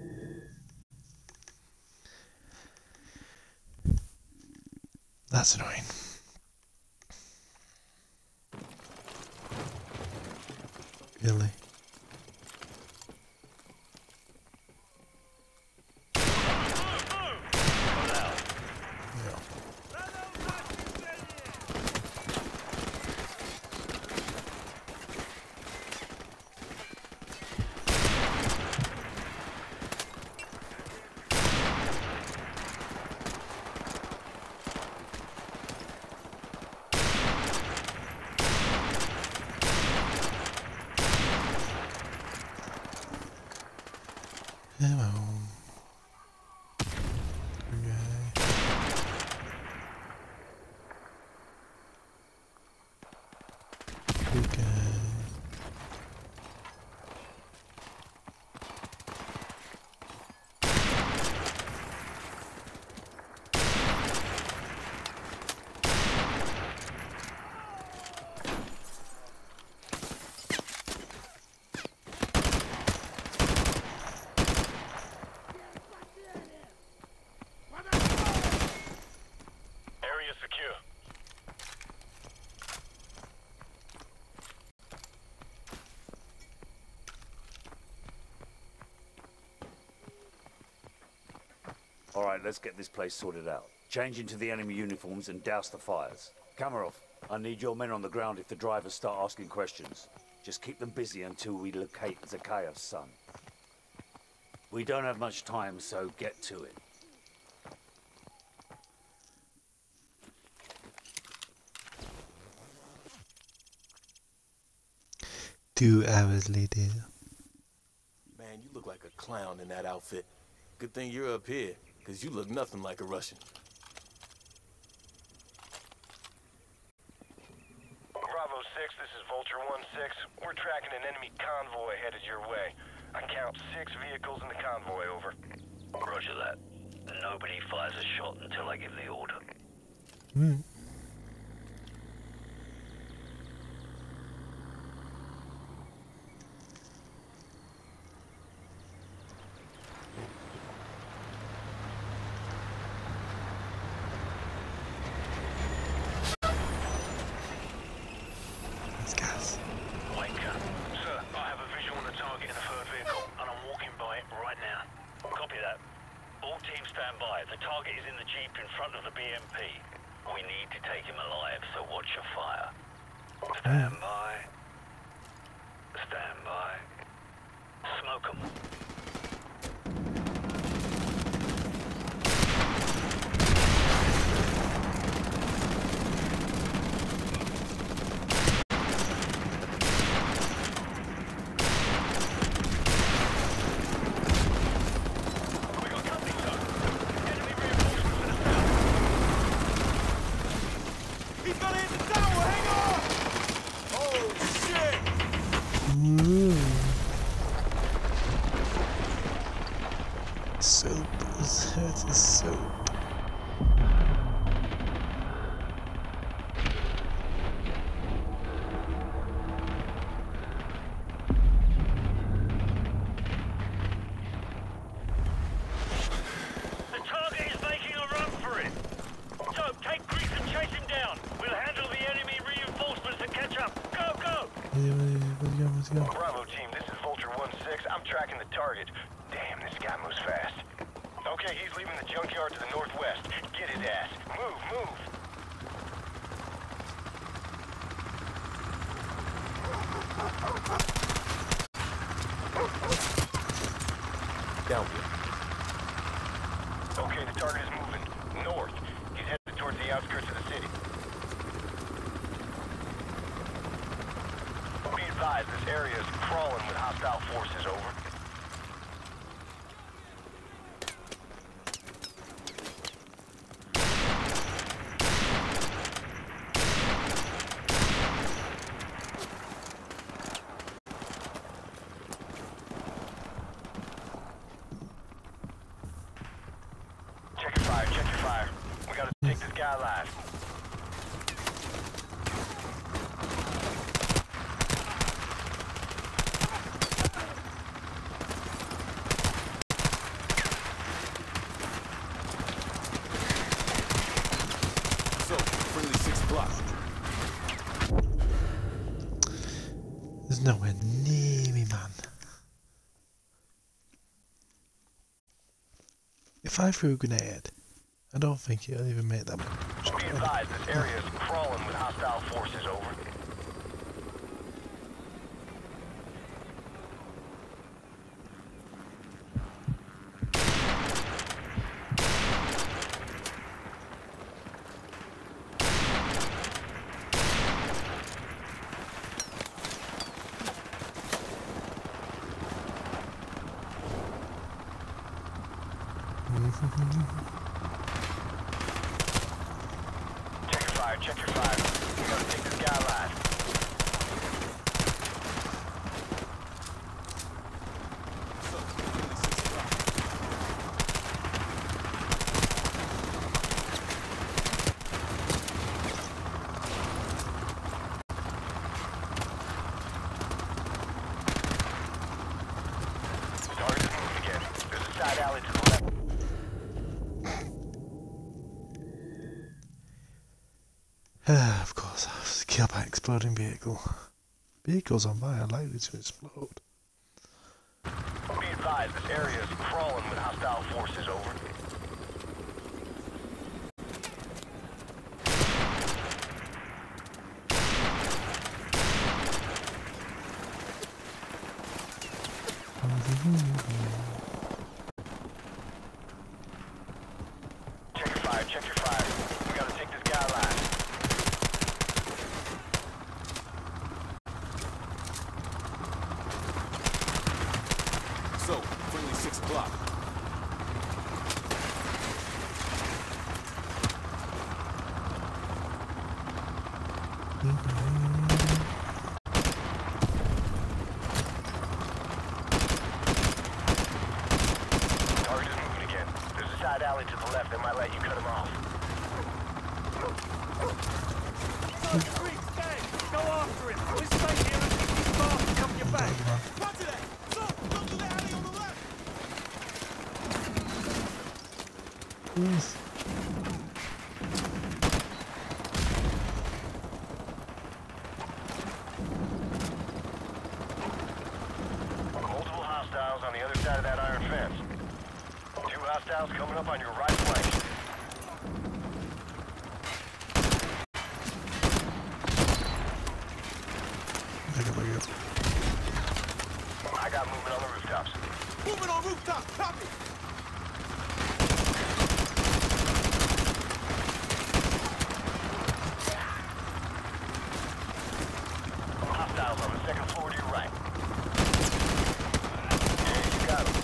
That's annoying. Really? Ammo. Okay. Okay. Area secure. All right, let's get this place sorted out. Change into the enemy uniforms and douse the fires. Kamarov, I need your men on the ground if the drivers start asking questions. Just keep them busy until we locate Zakayev's son. We don't have much time, so get to it. Two hours later. Man, you look like a clown in that outfit. Good thing you're up here, because you look nothing like a Russian. Bravo six, this is Vulture one six. We're tracking an enemy convoy headed your way. I count six vehicles in the convoy, over. Roger that. Nobody fires a shot until I give the order. Hmm. Let's gas. Waker. Sir, I have a visual on the target in the third vehicle, and I'm walking by it right now. Copy that. All teams stand by. The target is in the jeep in front of the B M P. We need to take him alive, so watch your fire. Stand by. Stand by. Smoke 'em. Soap. That is soap. Where's he, where's he going? Where's he going? Bravo team, this is Vulture one six. I'm tracking the target. Damn, this guy moves fast. Okay, he's leaving the junkyard to the northwest. Get his ass. Move, move. Down here. Okay, the target is moving north. He's headed towards the outskirts of the city. Be advised, this area is crawling with hostile forces, over. Check your fire, check your fire. We gotta take this guy alive. So, friendly six o'clock. There's nowhere near me, man. If I threw a grenade, I don't think it'll even make that much. Be advised, this area is crawling with hostile forces, over. Check your fire, check your fire. We gotta take this guy alive. So, friendly six o'clock. Target is moving again. There's a side alley to the left. Ah, of course, I was killed by an exploding vehicle. Vehicles on fire are likely to explode. Be advised, this area is crawling with hostile forces, over. Check your fire, check your fire. We gotta take this guy alive. So, friendly six o'clock. Target is moving again. There's a side alley to the left that might let you cut him off. Go after him! We'll stay here and keep these bastards off your back! Roger that! So, go to the alley on the left! Yes. Multiple hostiles on the other side of that iron fence. Two hostiles coming up on your right flank. Back up, back up. I got movement on the rooftops. Moving on rooftop, copy! Hostiles on the second floor to your right. Yeah, you got him.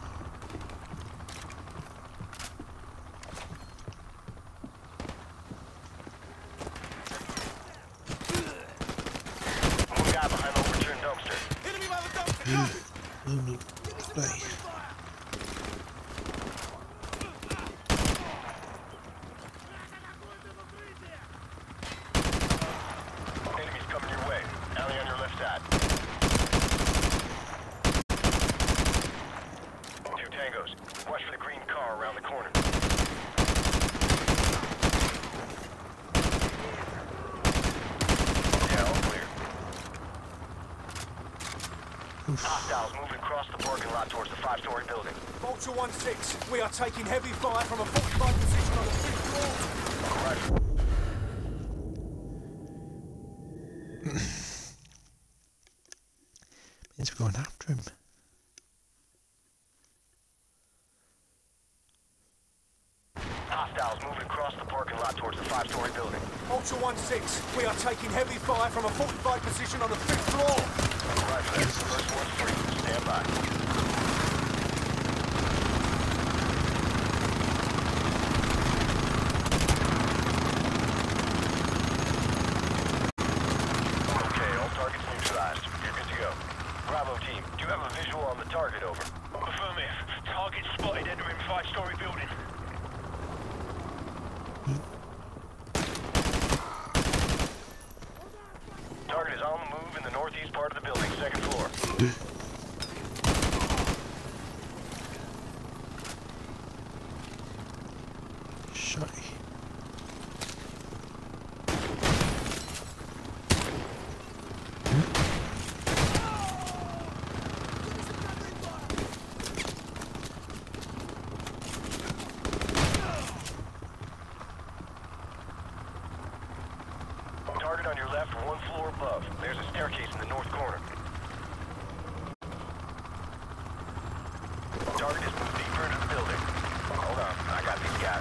One guy behind the overturned dumpster. Enemy by the dumpster, copy! Mm, play. Enemies coming your way. Alley on your left side. Two tangos. Watch for the green car around the corner. Yeah, all clear. Hostiles moving across the parking lot towards the five-story building. Vulture one six, we are taking heavy fire from a fortified position on the fifth floor. Right. Means we're going after him. Hostiles moving across the parking lot towards the five-story building. Vulture one six, we are taking heavy fire from a fortified position on the fifth floor. Right, first one's free. Stand by. Okay, all targets neutralized. You're good to go. Bravo team, do you have a visual on the target, over? Affirmative. Target spotted entering five-story building. Target is on the move in the northeast part of the building, second floor. Shy. Target on your left, one floor above. There's a staircase in the north corner. Target is moved deeper into the building. Hold on, I got these guys.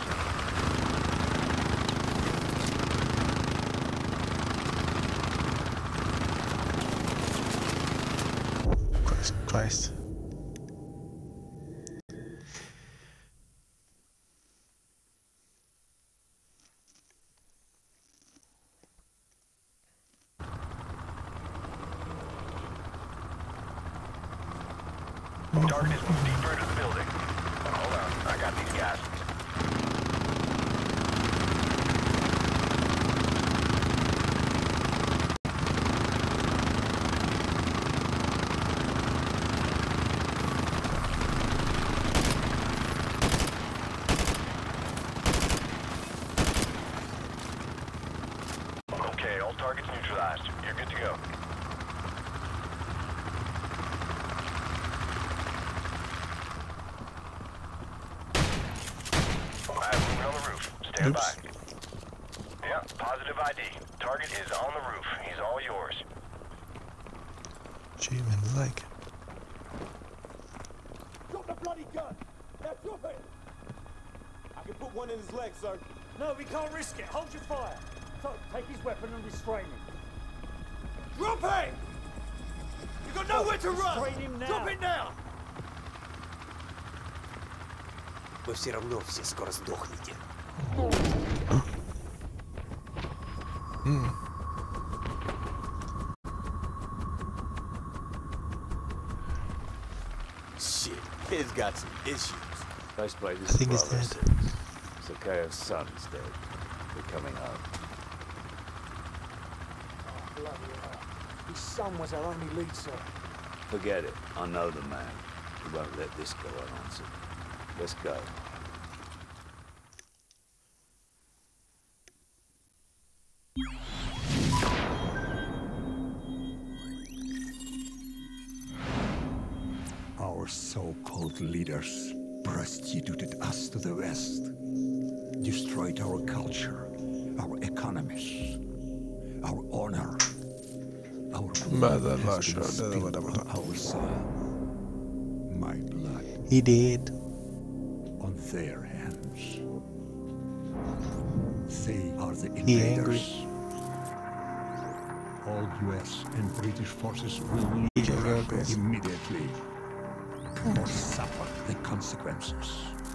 Christ, Christ. Target is moved deeper into the building. Hold on, I got these guys. Okay, all targets neutralized. You're good to go. Stand by. Yeah, positive I D. Target is on the roof. He's all yours. Shoot him in the leg. Drop the bloody gun! Now drop it! I can put one in his leg, sir. No, we can't risk it. Hold your fire. So, take his weapon and restrain him. Drop it! You've got nowhere to run! Restrain him now. Drop it now! Вы все равно все скоро сдохнете. Mm. Shit, kid's got some issues. Nice play. I This is think he's Bravo dead. six. Sakayo's son's dead. They're coming home. Oh, bloody hell. His son was our only lead, sir. Forget it. I know the man. He won't let this go unanswered. Let's go. Our so-called leaders prostituted us to the West, destroyed our culture, our economies, our honor. Our blood Mother has Russia, been spilled whatever. on our soil. My blood He did. on their hands. They are the He angry. invaders. All U S and British forces will leave He's angry, Iraq Chris. immediately or suffer the consequences.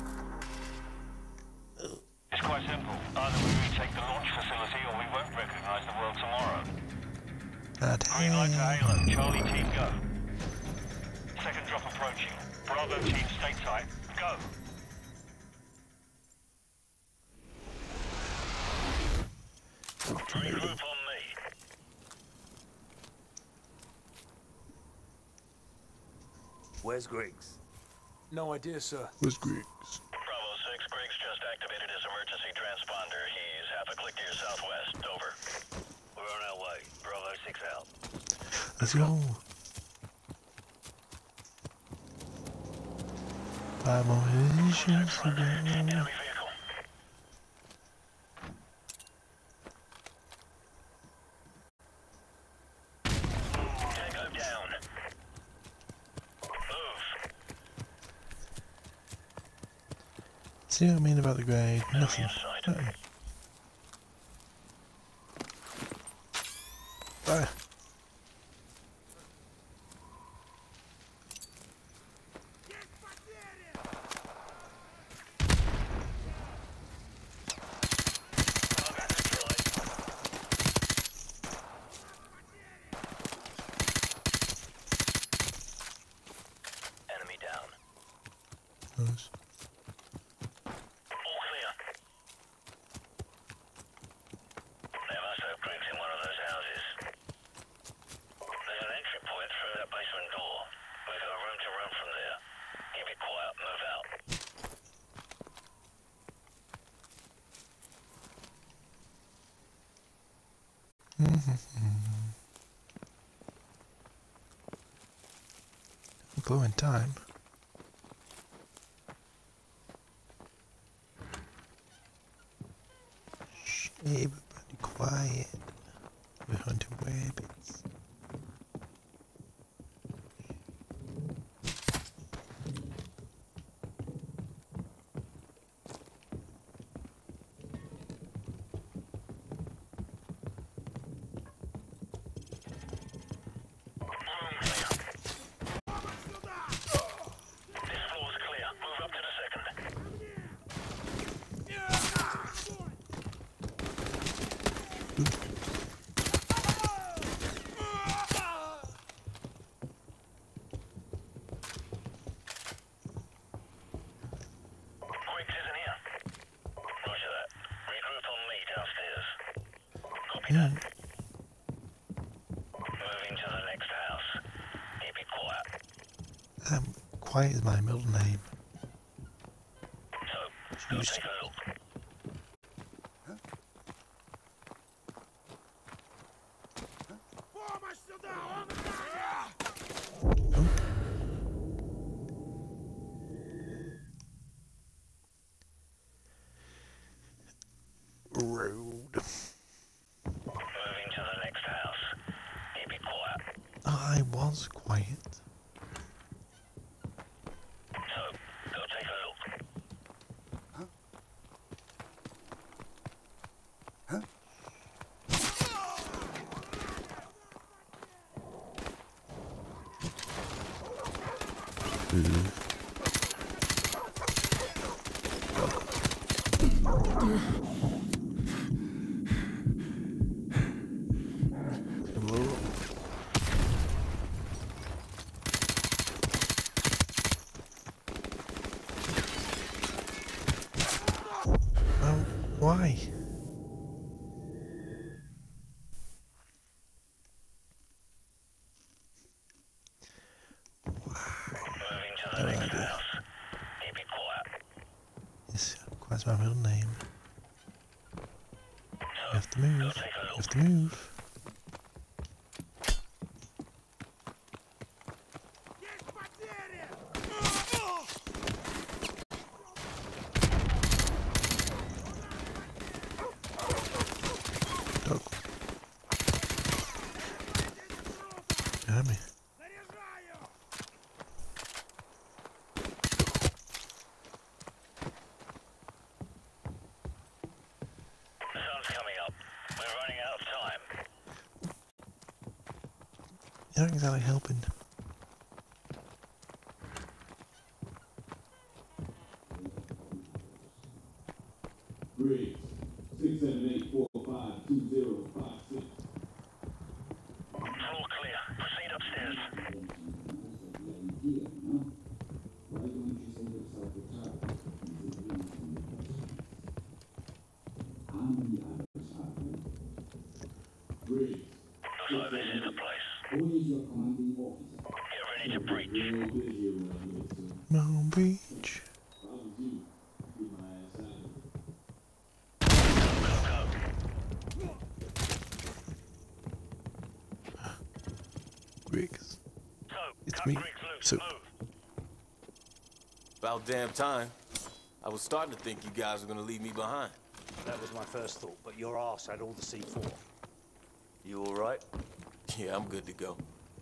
It's quite simple. Either we retake the launch facility or we won't recognize the world tomorrow. Bad Green light to hand. Halo. Charlie team, go. Second drop approaching. Bravo team, stay tight. Go. Regroup on me. Where's Griggs? No idea, sir. Was Griggs. Bravo six, Griggs just activated his emergency transponder. He's half a click to your southwest. Over. We're on our way. Bravo six out. Let's go. Five more issues to go. See what I mean about the grade? Nothing. Nothing. Ah. Enemy down. Nice. Go in time. Shh, everybody quiet. We're hunting rabbits. Yeah. Moving to the next house. Keep it quiet. Um, quiet is my middle name. So, go take a look. Rude. Moving to the next house. Keep it quiet. I was quiet. So, go take a look. Um, why? Moving to the next house. Keep it quiet. Yes, quiet's my middle name. So, You have to move. go You take a have look. to move. Dog. Behind me. The sun's coming up. We're running out of time. You're not exactly helping. Briggs, six seven eight four five two zero five six. Floor clear. Proceed upstairs. Briggs, Looks like this is the place. who is your commanding officer? Get ready to breach. Real busy around here, sir. Mountain Beach. If I was you, get my ass out of here. Go, go, go. Griggs. So, It's cut me. Griggs loose. So- Move. About damn time. I was starting to think you guys were gonna leave me behind. That was my first thought, but your ass had all the C four. You all right? Yeah, I'm good to go.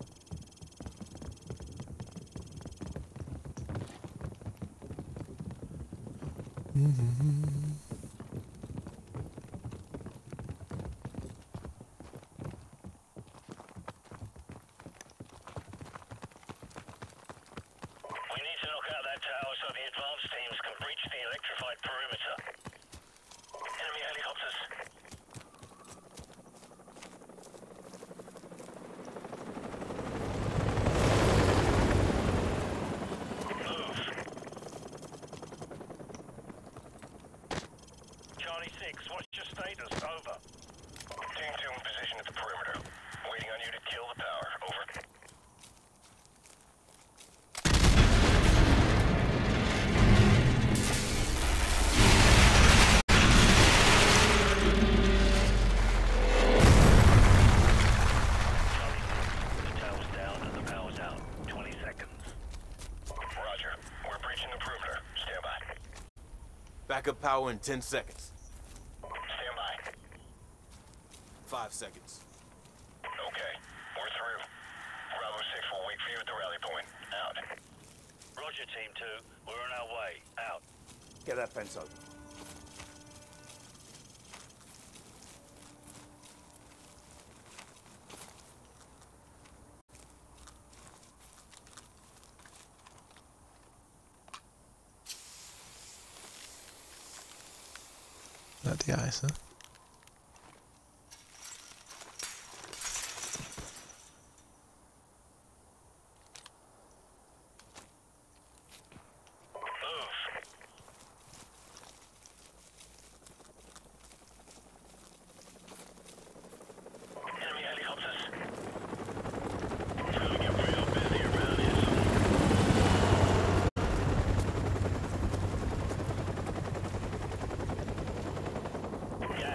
Backup power in ten seconds. Stand by. Five seconds. Okay, we're through. Bravo six will wait for you at the rally point. Out. Roger, Team two. We're on our way. Out. Get that fence open. Not the ice, huh? Gas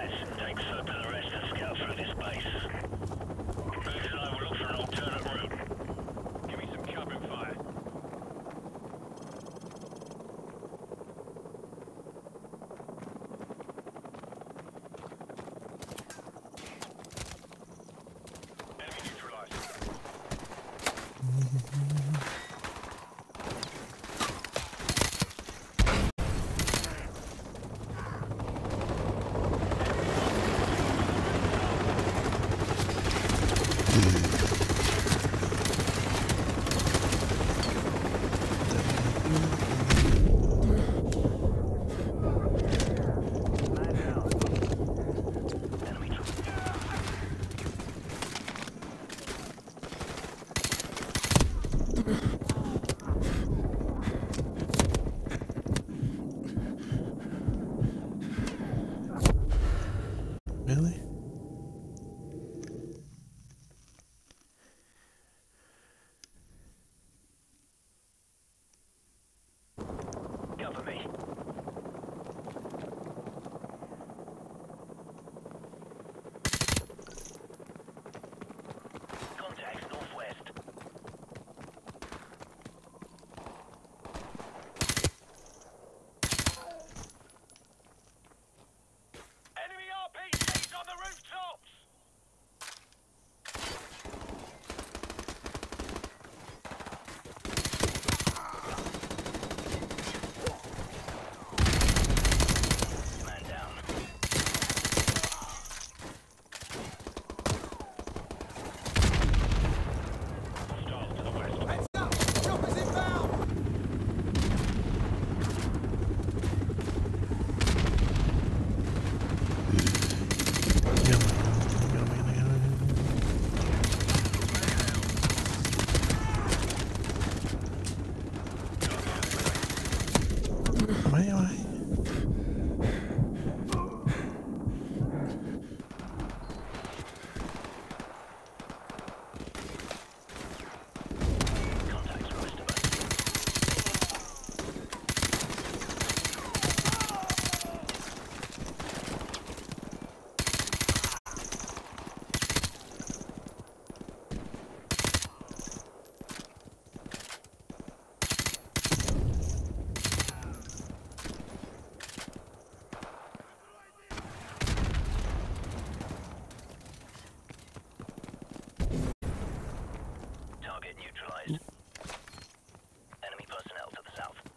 neutralized. Enemy personnel to the south.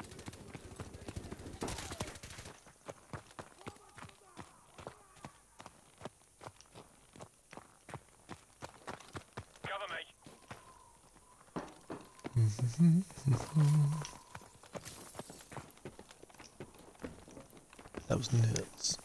Cover me. That was nuts.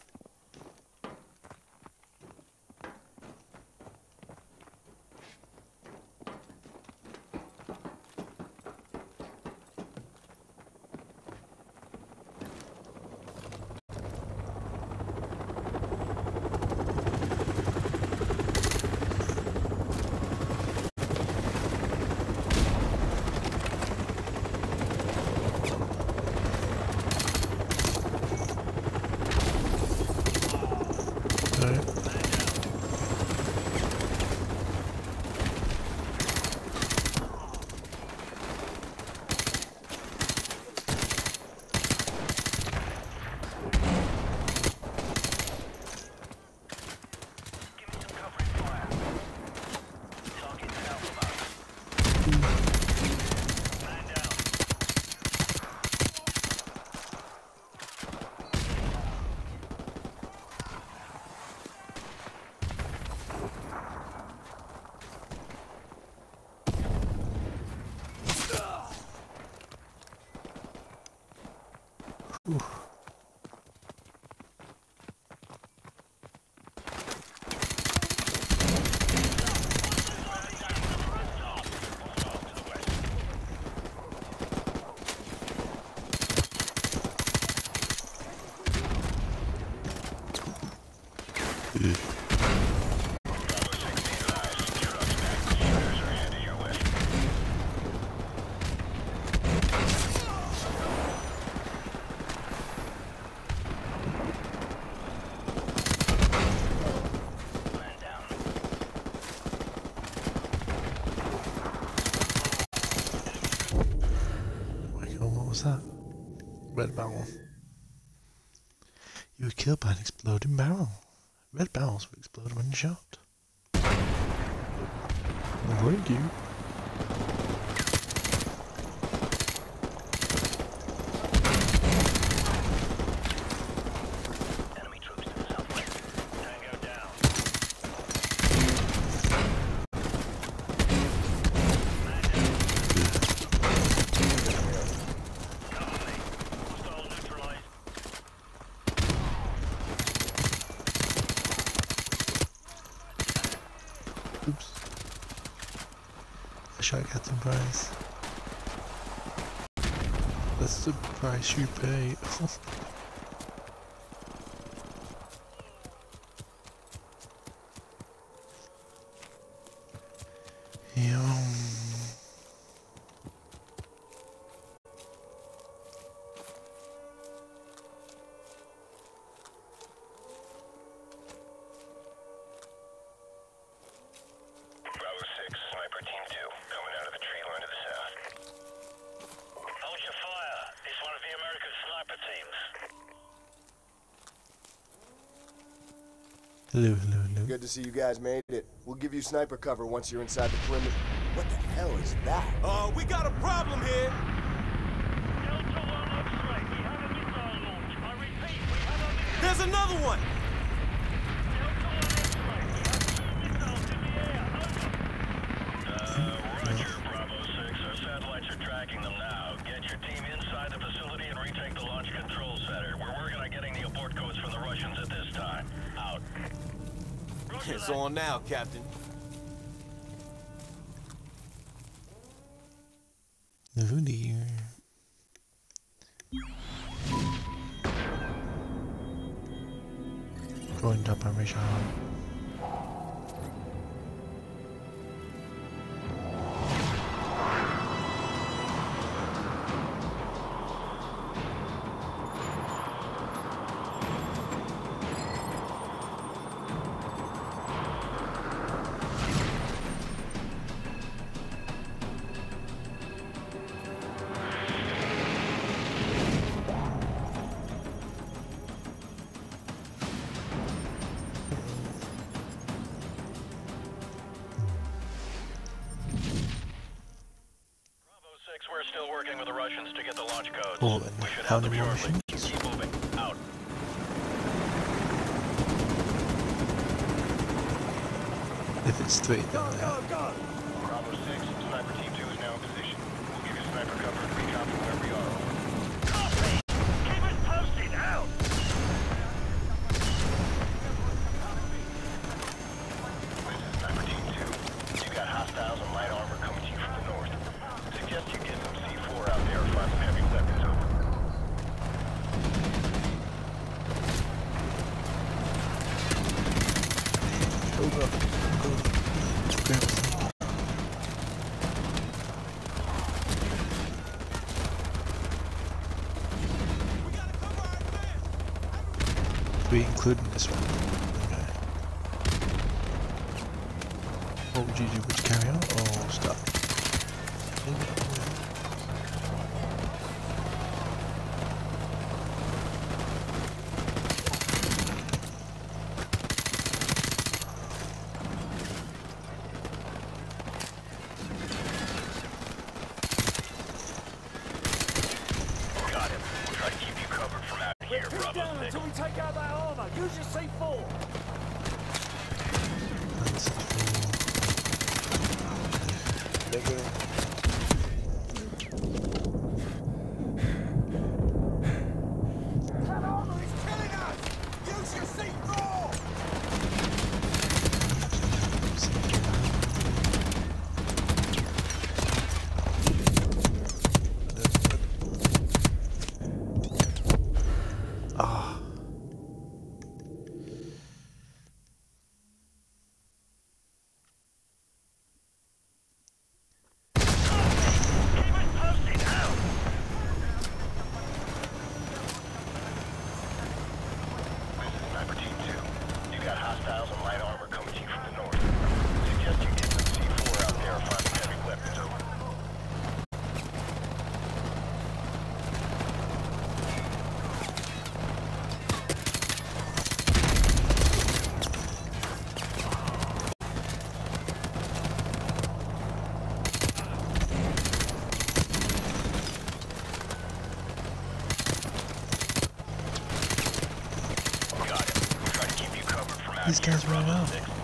That? Red barrel. You were killed by an exploding barrel. Red barrels will explode when shot. Thank you. Enemy troops to the southwest. Tango down. Oops. I shot Captain Price. That's the price you pay. Yeah. Hello, hello, hello. Good to see you guys made it. We'll give you sniper cover once you're inside the perimeter. What the hell is that? Uh, we got a problem here. Delta one X-ray, we have a missile launch. I repeat, we have a missile. There's another one. Delta one X-ray, we have two missiles in the air. Over. Uh, Roger, Bravo six. Our satellites are tracking them now. Get your team inside the facility and retake the launch control center. We're working on getting the abort codes from the Russians at this time. Out. It's on now, Captain. Oh dear. Going up on Richard. We're still working with the Russians to get the launch codes. Oh, and We should how have them many more shortly. machines? Keep moving. Out. If it's three, then Go, yeah. go, go! Bravo six, Sniper Team two is now in position. We'll give you sniper cover and recon from where we are. Over. Copy! Keep us posted! Out! This is Sniper Team two. You got hostiles and light armor coming to you from the north. Suggest you get some C four out there or find some heavy weapons. Over. Hold up. Hold up. Grab some. Three, including this one. Okay. What would you do? Would you carry on or stop? Got him. We'll try to keep you covered from out here, Keep Bravo down six. until we take out that armor. Use your C four. That's Negative. That armor is killing us! Use your C four! Ah. Keep us posted! Out! This is Sniper Team two. You got hostiles and light armor coming to you from the north. Suggest you get some C four out there or find some heavy weapons. Over. Got him. We'll try to keep you covered from out These here, guys run Bravo out. six.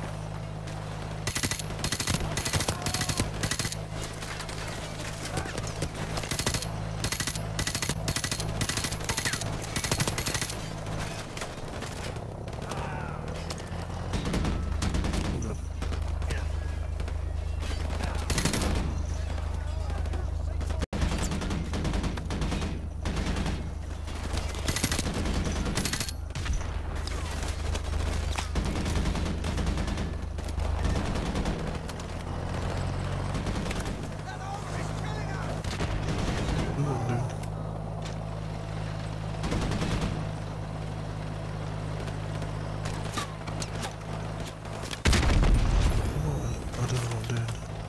I don't know what I'm doing.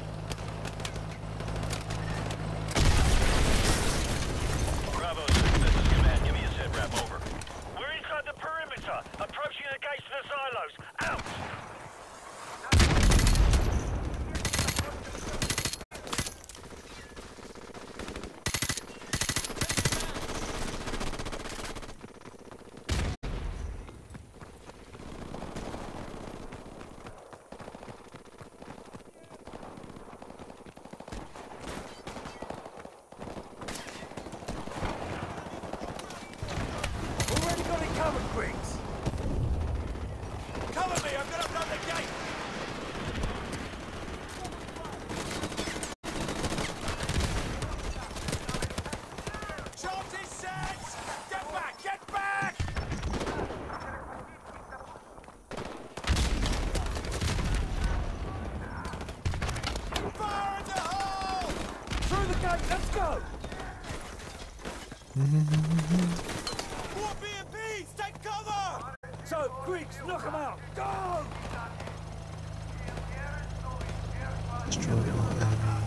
Bravo six, this is command. Give me a sit rep. Over. We're inside the perimeter! Approaching the gates to the silos! Out! Already got it covered, Griggs. Cover me, I'm gonna blow the gate. Charge is set! Get back, get back! Fire in the hole! Through the gate, let's go! More B and Bs! Take cover! So, Griggs, knock him out! Go! Destroy all enemy.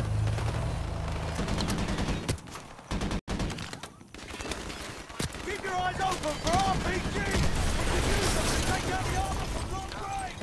Keep your eyes open for R P G! We can use them to take out the armor from long range!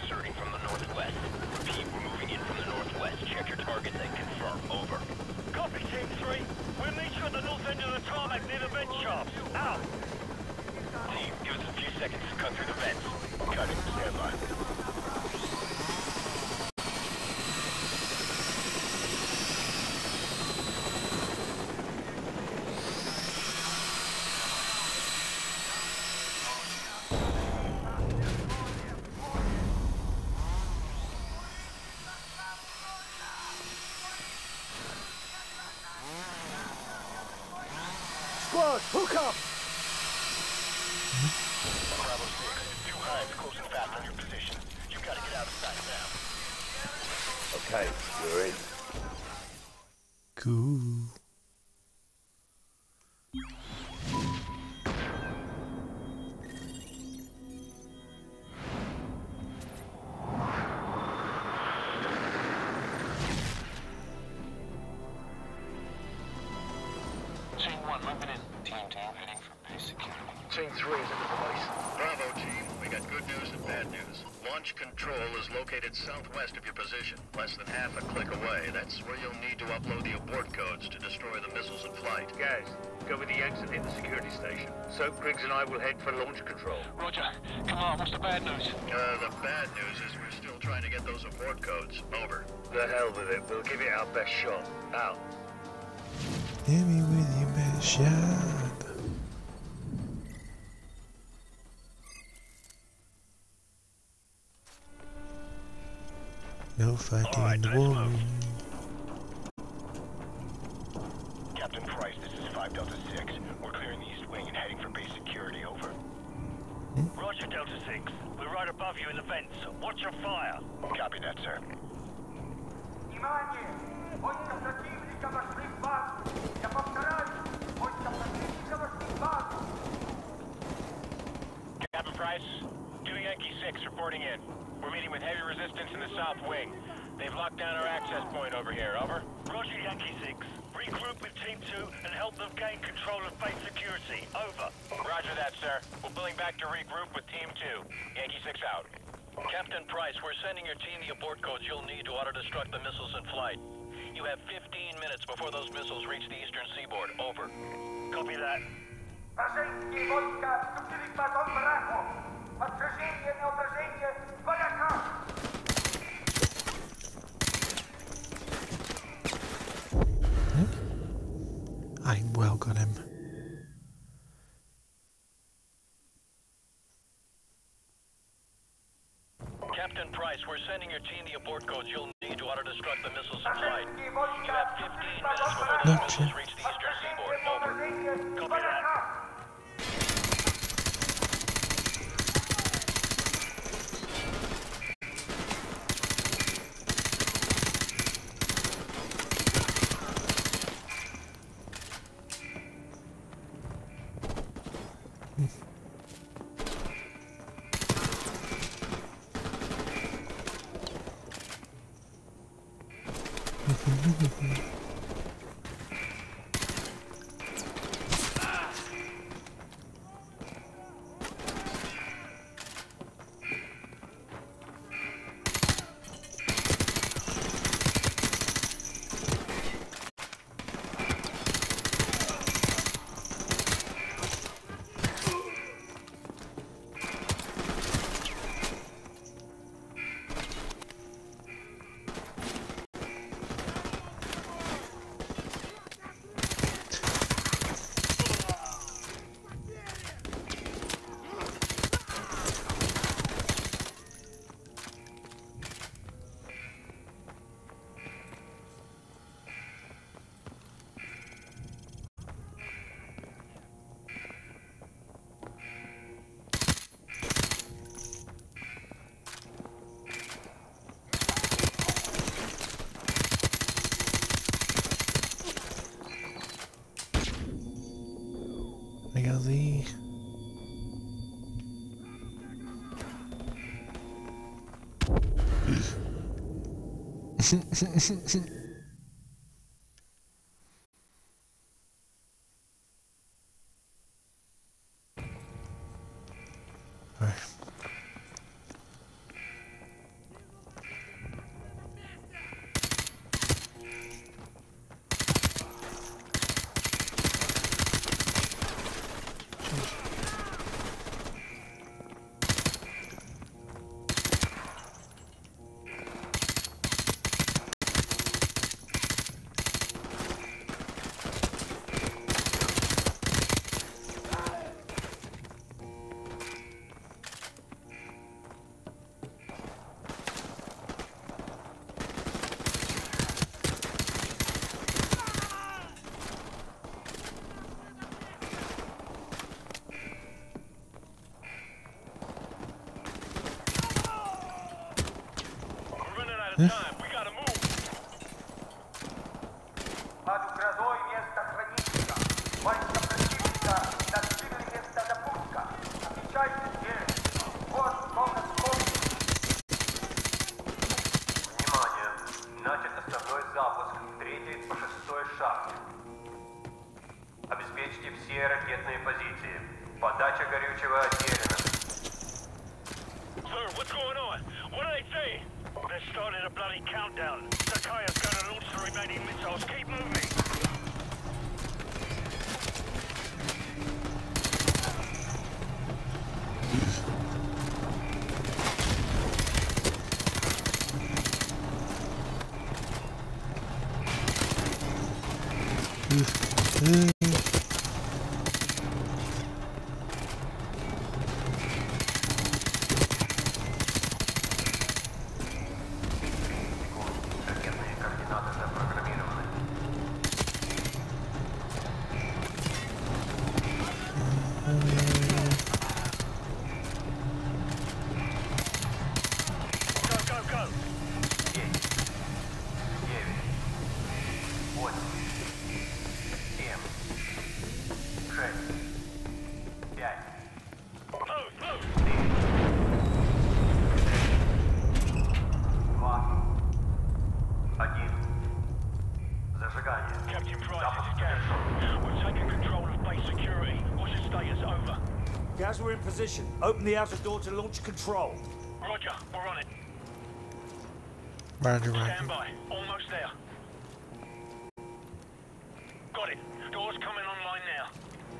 inserting from the northwest. Repeat, we're moving in from the northwest. Check your targets and confirm. Over. Copy, Team three. We'll meet you at the north end of the tarmac near the vent shafts. Out. Team, give us a few seconds to cut through the vents. Cut it. Stand by. Squad, hook up! Bravo six, two Hinds close and fast on your position. You've got to get out of sight now. Okay, we're in. Cool. Team one, moving in. Team two, heading for base security. Team three is at the base. Bravo, team. We got good news and bad news. Launch control is located southwest of your position, less than half a click away. That's where you'll need to upload the abort codes to destroy the missiles in flight. Guys, go with the Yanks and hit the security station. Soap, Griggs and I will head for launch control. Roger. Come on, what's the bad news? Uh, the bad news is we're still trying to get those abort codes. Over. The hell with it. We'll give it our best shot. Out. Hit me with your best shot. No fighting All right, in the let's war move. room. Captain Price, this is five Delta six. We're clearing the east wing and heading for base security. Over. Roger, Delta six. We're right above you in the vents. Watch your fire. Copy that, sir. Внимание! Войска противника вошли в базу! Я повторяю, войска противника вошли в базу! Captain Price, two Yankee six reporting in. We're meeting with heavy resistance in the south wing. They've locked down our access point over here. Over. Roger, Yankee six. Regroup with Team two and help them gain control of base security. Over. Roger that, sir. We're pulling back to regroup with Team two. Yankee six out. Captain Price, we're sending your team the abort codes you'll need to auto-destruct the missiles in flight. You have fifteen minutes before those missiles reach the eastern seaboard. Over. Copy that. Вражеские войска вступили в базон врагу! Отражение на отражение врага! I well got him. Captain Price, we're sending your team the abort codes you'll need to auto-destruct the missiles in flight. You have fifteen minutes before those missiles reach the eastern seaboard. Over. Copy that. I got the Right. Yeah. Под угрозой место хранилища. Войска противника достигли места запуска. Отвечайте здесь. Вот комнат комнат. Внимание! Начат основной запуск в третьей по шестой шахте. Обеспечьте все ракетные позиции. Подача горючего отделена. Sir, what's going on? What are they saying? They're starting a bloody countdown. Sakaya's gonna launch the remaining missiles. Keep moving. Ракетные координаты запрограммированы. Go, go, go. Девять. Восемь. Семь. Шесть. Пять. Move, move. Два. Один. Зажигание. Captain Price, this is Gaz. We've taken control of base security. What's your status? Over. Guys, we're in position. Open the outer door to launch control. Roger, we're on it. Roger, roger. Stand by. Almost there. Got it. Doors coming online now.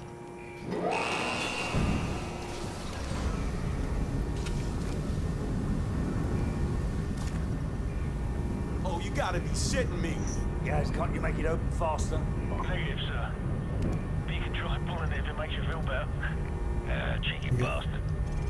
Oh, you gotta be shitting me. Guys, can't you make it open faster? Negative, sir. But you can try pulling it if it makes you feel better. Ah, cheeky bastard.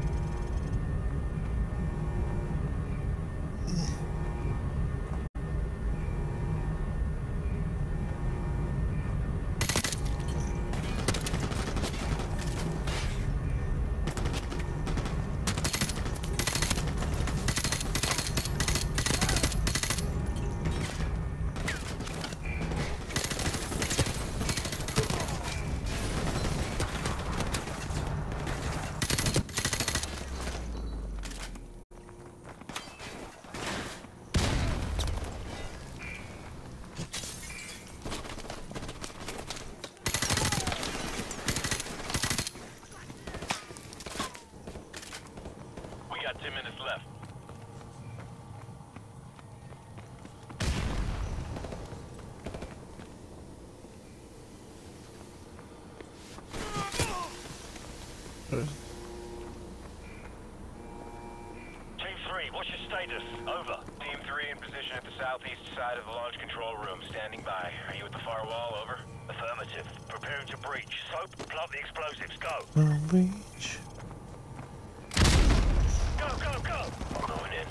We got ten minutes left. Team three, what's your status? Over. Team three in position at the southeast side of the launch control room. Standing by. Are you at the firewall? Over. Affirmative. Preparing to breach. Soap, plant the explosives. Go. Well, reach. Go, go, go. Going in.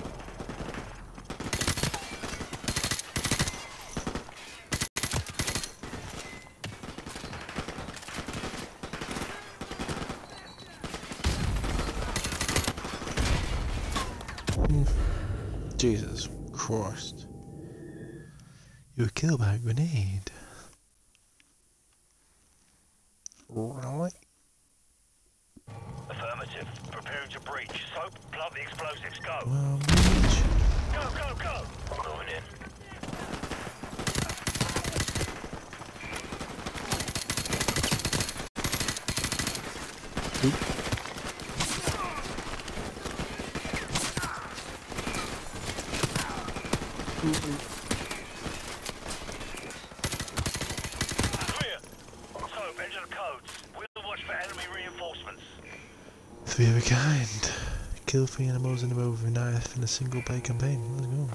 Jesus Christ. You were killed by a grenade. Really? Affirmative. Preparing to breach. Soap, plant the explosives. Go. Well, reach. Go, go, go. Going in. Oop. Clear. Soap, enter the codes. We'll watch for enemy reinforcements. Three of a kind. Kill three animals in a row with a knife in a single play campaign. Let's go.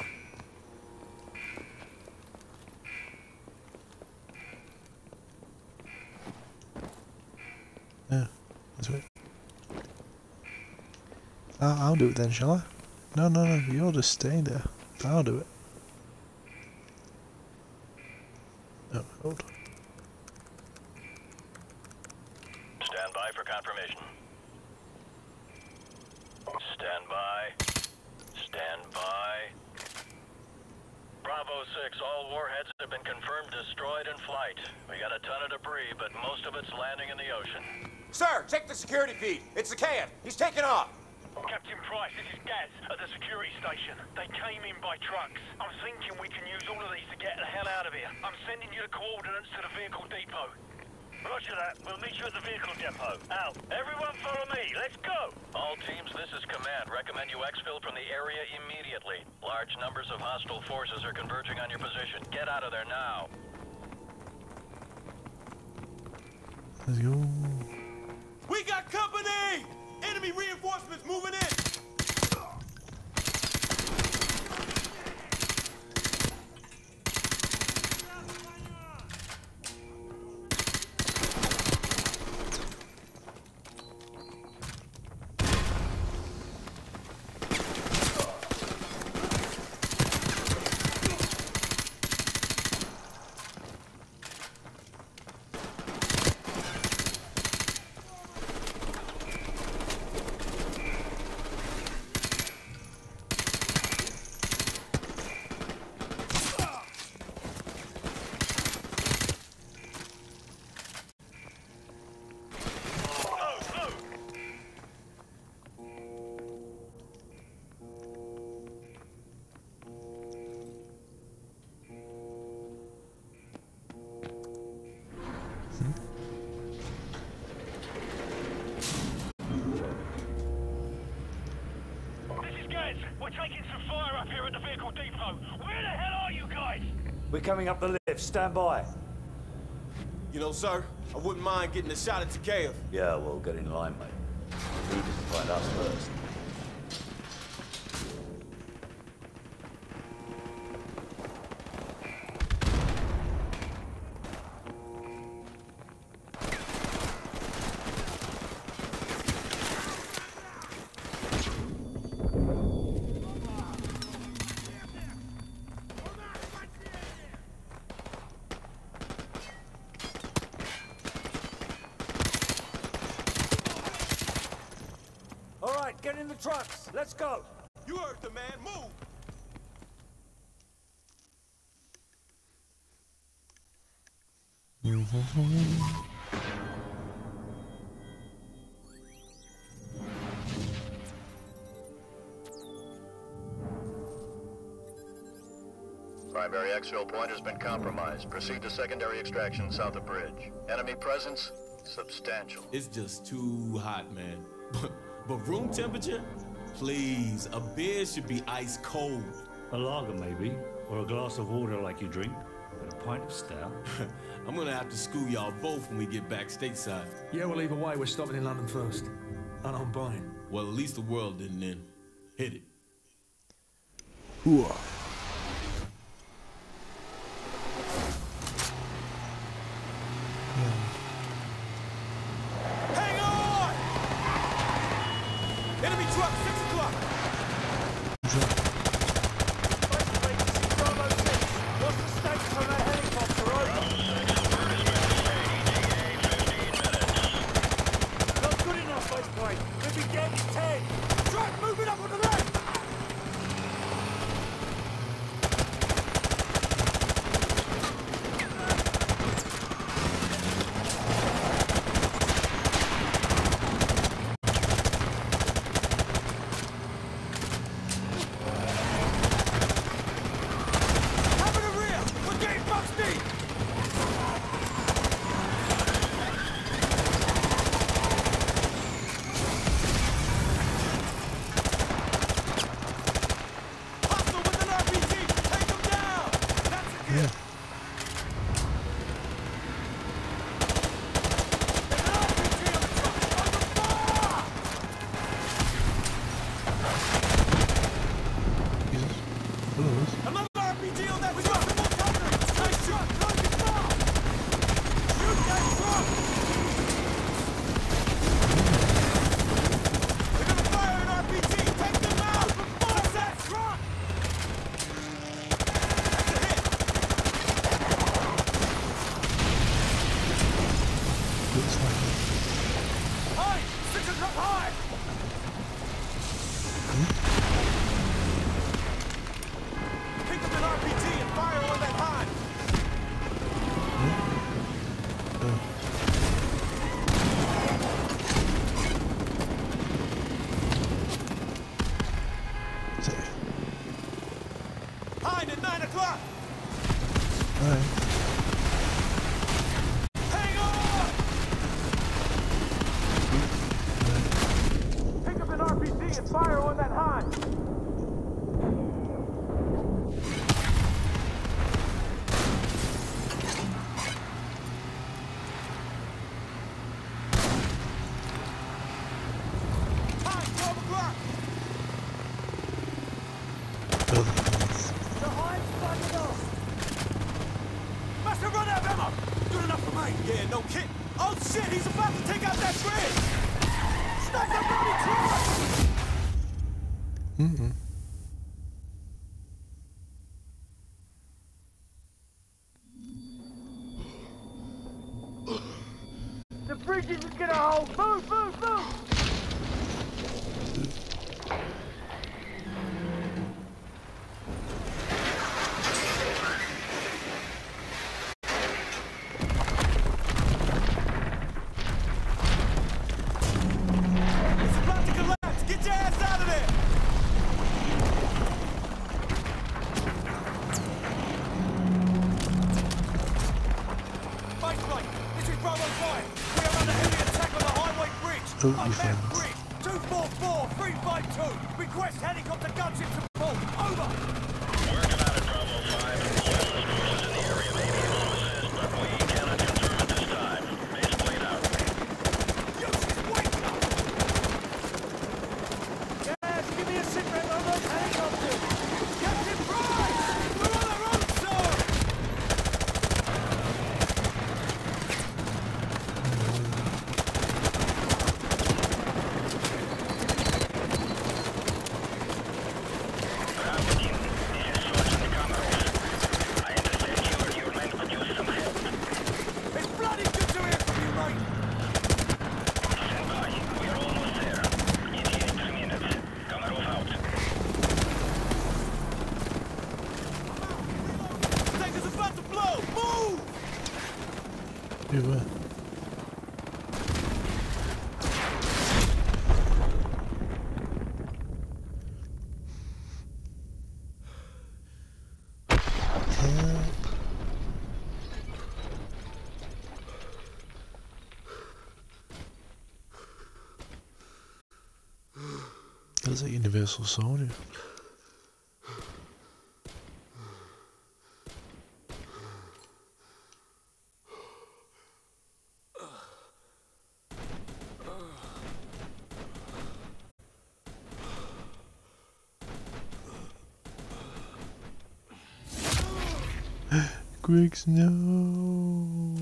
Yeah, that's right. I'll, I'll do it then, shall I? No, no, no, you'll just stay there. I'll do it. No, hold on. Stand by for confirmation. Stand by. Stand by. Bravo six, all warheads have been confirmed destroyed in flight. We got a ton of debris, but most of it's landing in the ocean. Sir, check the security feed. It's the can. He's taking off. Captain Price, this is Gaz at the security station. They came in by trucks. I'm thinking we can use all of these to get the hell out of here. I'm sending you the coordinates to the vehicle depot. Roger that. We'll meet you at the vehicle depot. Out. Everyone follow me. Let's go. All teams, this is command. Recommend you exfil from the area immediately. Large numbers of hostile forces are converging on your position. Get out of there now. Let's go. We got company! Enemy reinforcements moving in! We're taking some fire up here at the vehicle depot. Where the hell are you guys? We're coming up the lift. Stand by. You know, sir, I wouldn't mind getting a shot at Zakhaev. Yeah, well, get in line, mate. He needs to find us first. Get in the trucks. Let's go. You heard the man. Move. Primary exfil point has been compromised. Proceed to secondary extraction south of bridge. Enemy presence substantial. It's just too hot, man. But room temperature? Please, a beer should be ice cold. A lager, maybe. Or a glass of water like you drink. But a pint of stout. I'm gonna have to school y'all both when we get back stateside. Yeah, well, either way, we're stopping in London first. And I'm buying. Well, at least the world didn't end. Hit it. Ooh. Enemy truck, six o'clock! What's the status on that helicopter, over? Not good enough, Vice Point. Maybe get ten. Truck moving up on the left! Pick up an R P G trying. Hang on! Pick up an R P G and fire on that hind. Mm-mm. The bridge isn't gonna hold. Move, move, move! It's about to collapse. Get your ass out of there! Base plate, this is Bravo five. We are under heavy attack on the highway bridge. Oh, On you that found bridge, two four four, three five two. Request helicopter gunship support. Over. Working on it, Bravo five. Yes, there's forces in the area may be able to assist, but we cannot confirm at this time. Base plate out. Yes, give me a sit rep on those helicopters. Captain Price! We're on our own, sir! It's bloody good to hear from you, mate! Stand by. We are almost there. In three minutes. Komarov out. Tanker's about to blow! Move! You were. That's a Universal Soldier. Griggs, no.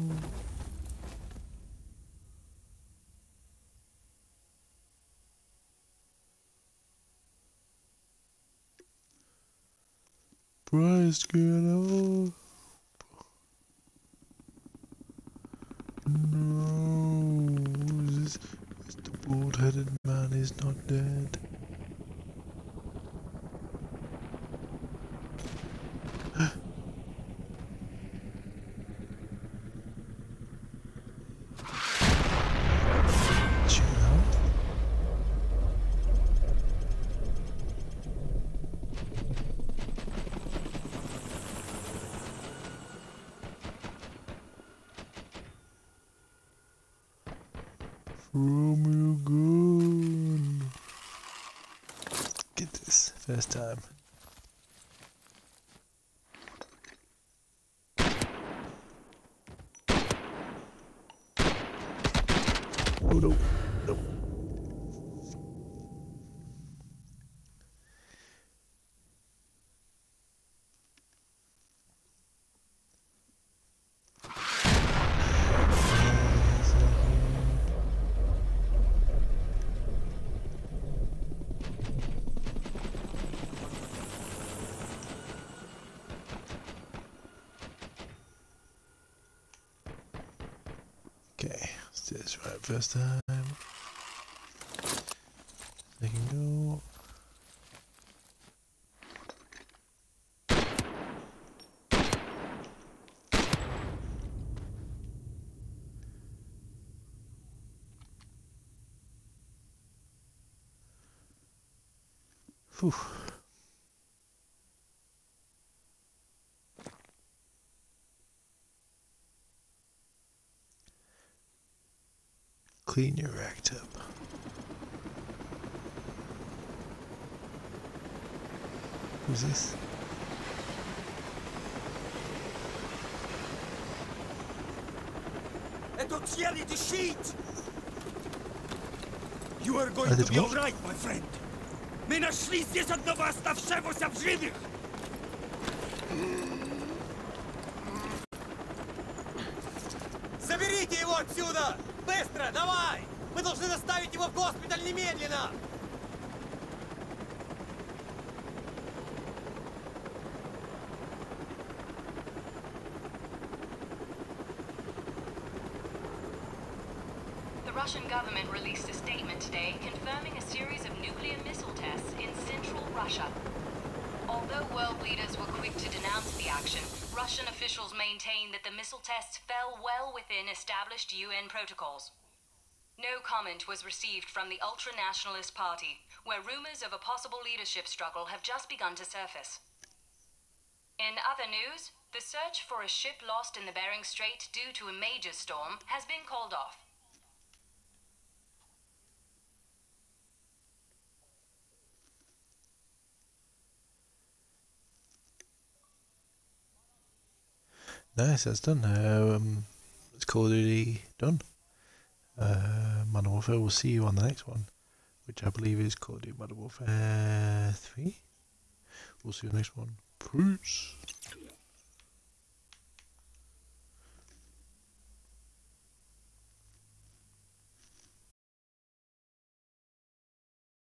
Bryce, get up. No. This, the bald-headed man is not dead. Romeo gun. Get this first time. Oh no, no. Okay, let's do this right first time. They can go. Whew. clean your act up. Who's this? You are going to be alright, my friend. Мы нашли здесь одного оставшегося в живых. Заберите его отсюда! Быстро, давай! Мы должны доставить его в госпиталь немедленно! The Russian government released a statement today confirming a series of nuclear missile tests in central Russia. Although world leaders were quick to denounce the action, Russian officials maintain that the missile tests fell well within established U N protocols. No comment was received from the ultra-nationalist party, where rumors of a possible leadership struggle have just begun to surface. In other news, the search for a ship lost in the Bering Strait due to a major storm has been called off. Nice, that's done. Um, it's Call of Duty done. Uh, Modern Warfare, we'll see you on the next one, which I believe is Call of Duty Modern Warfare three. We'll see you next one. Peace.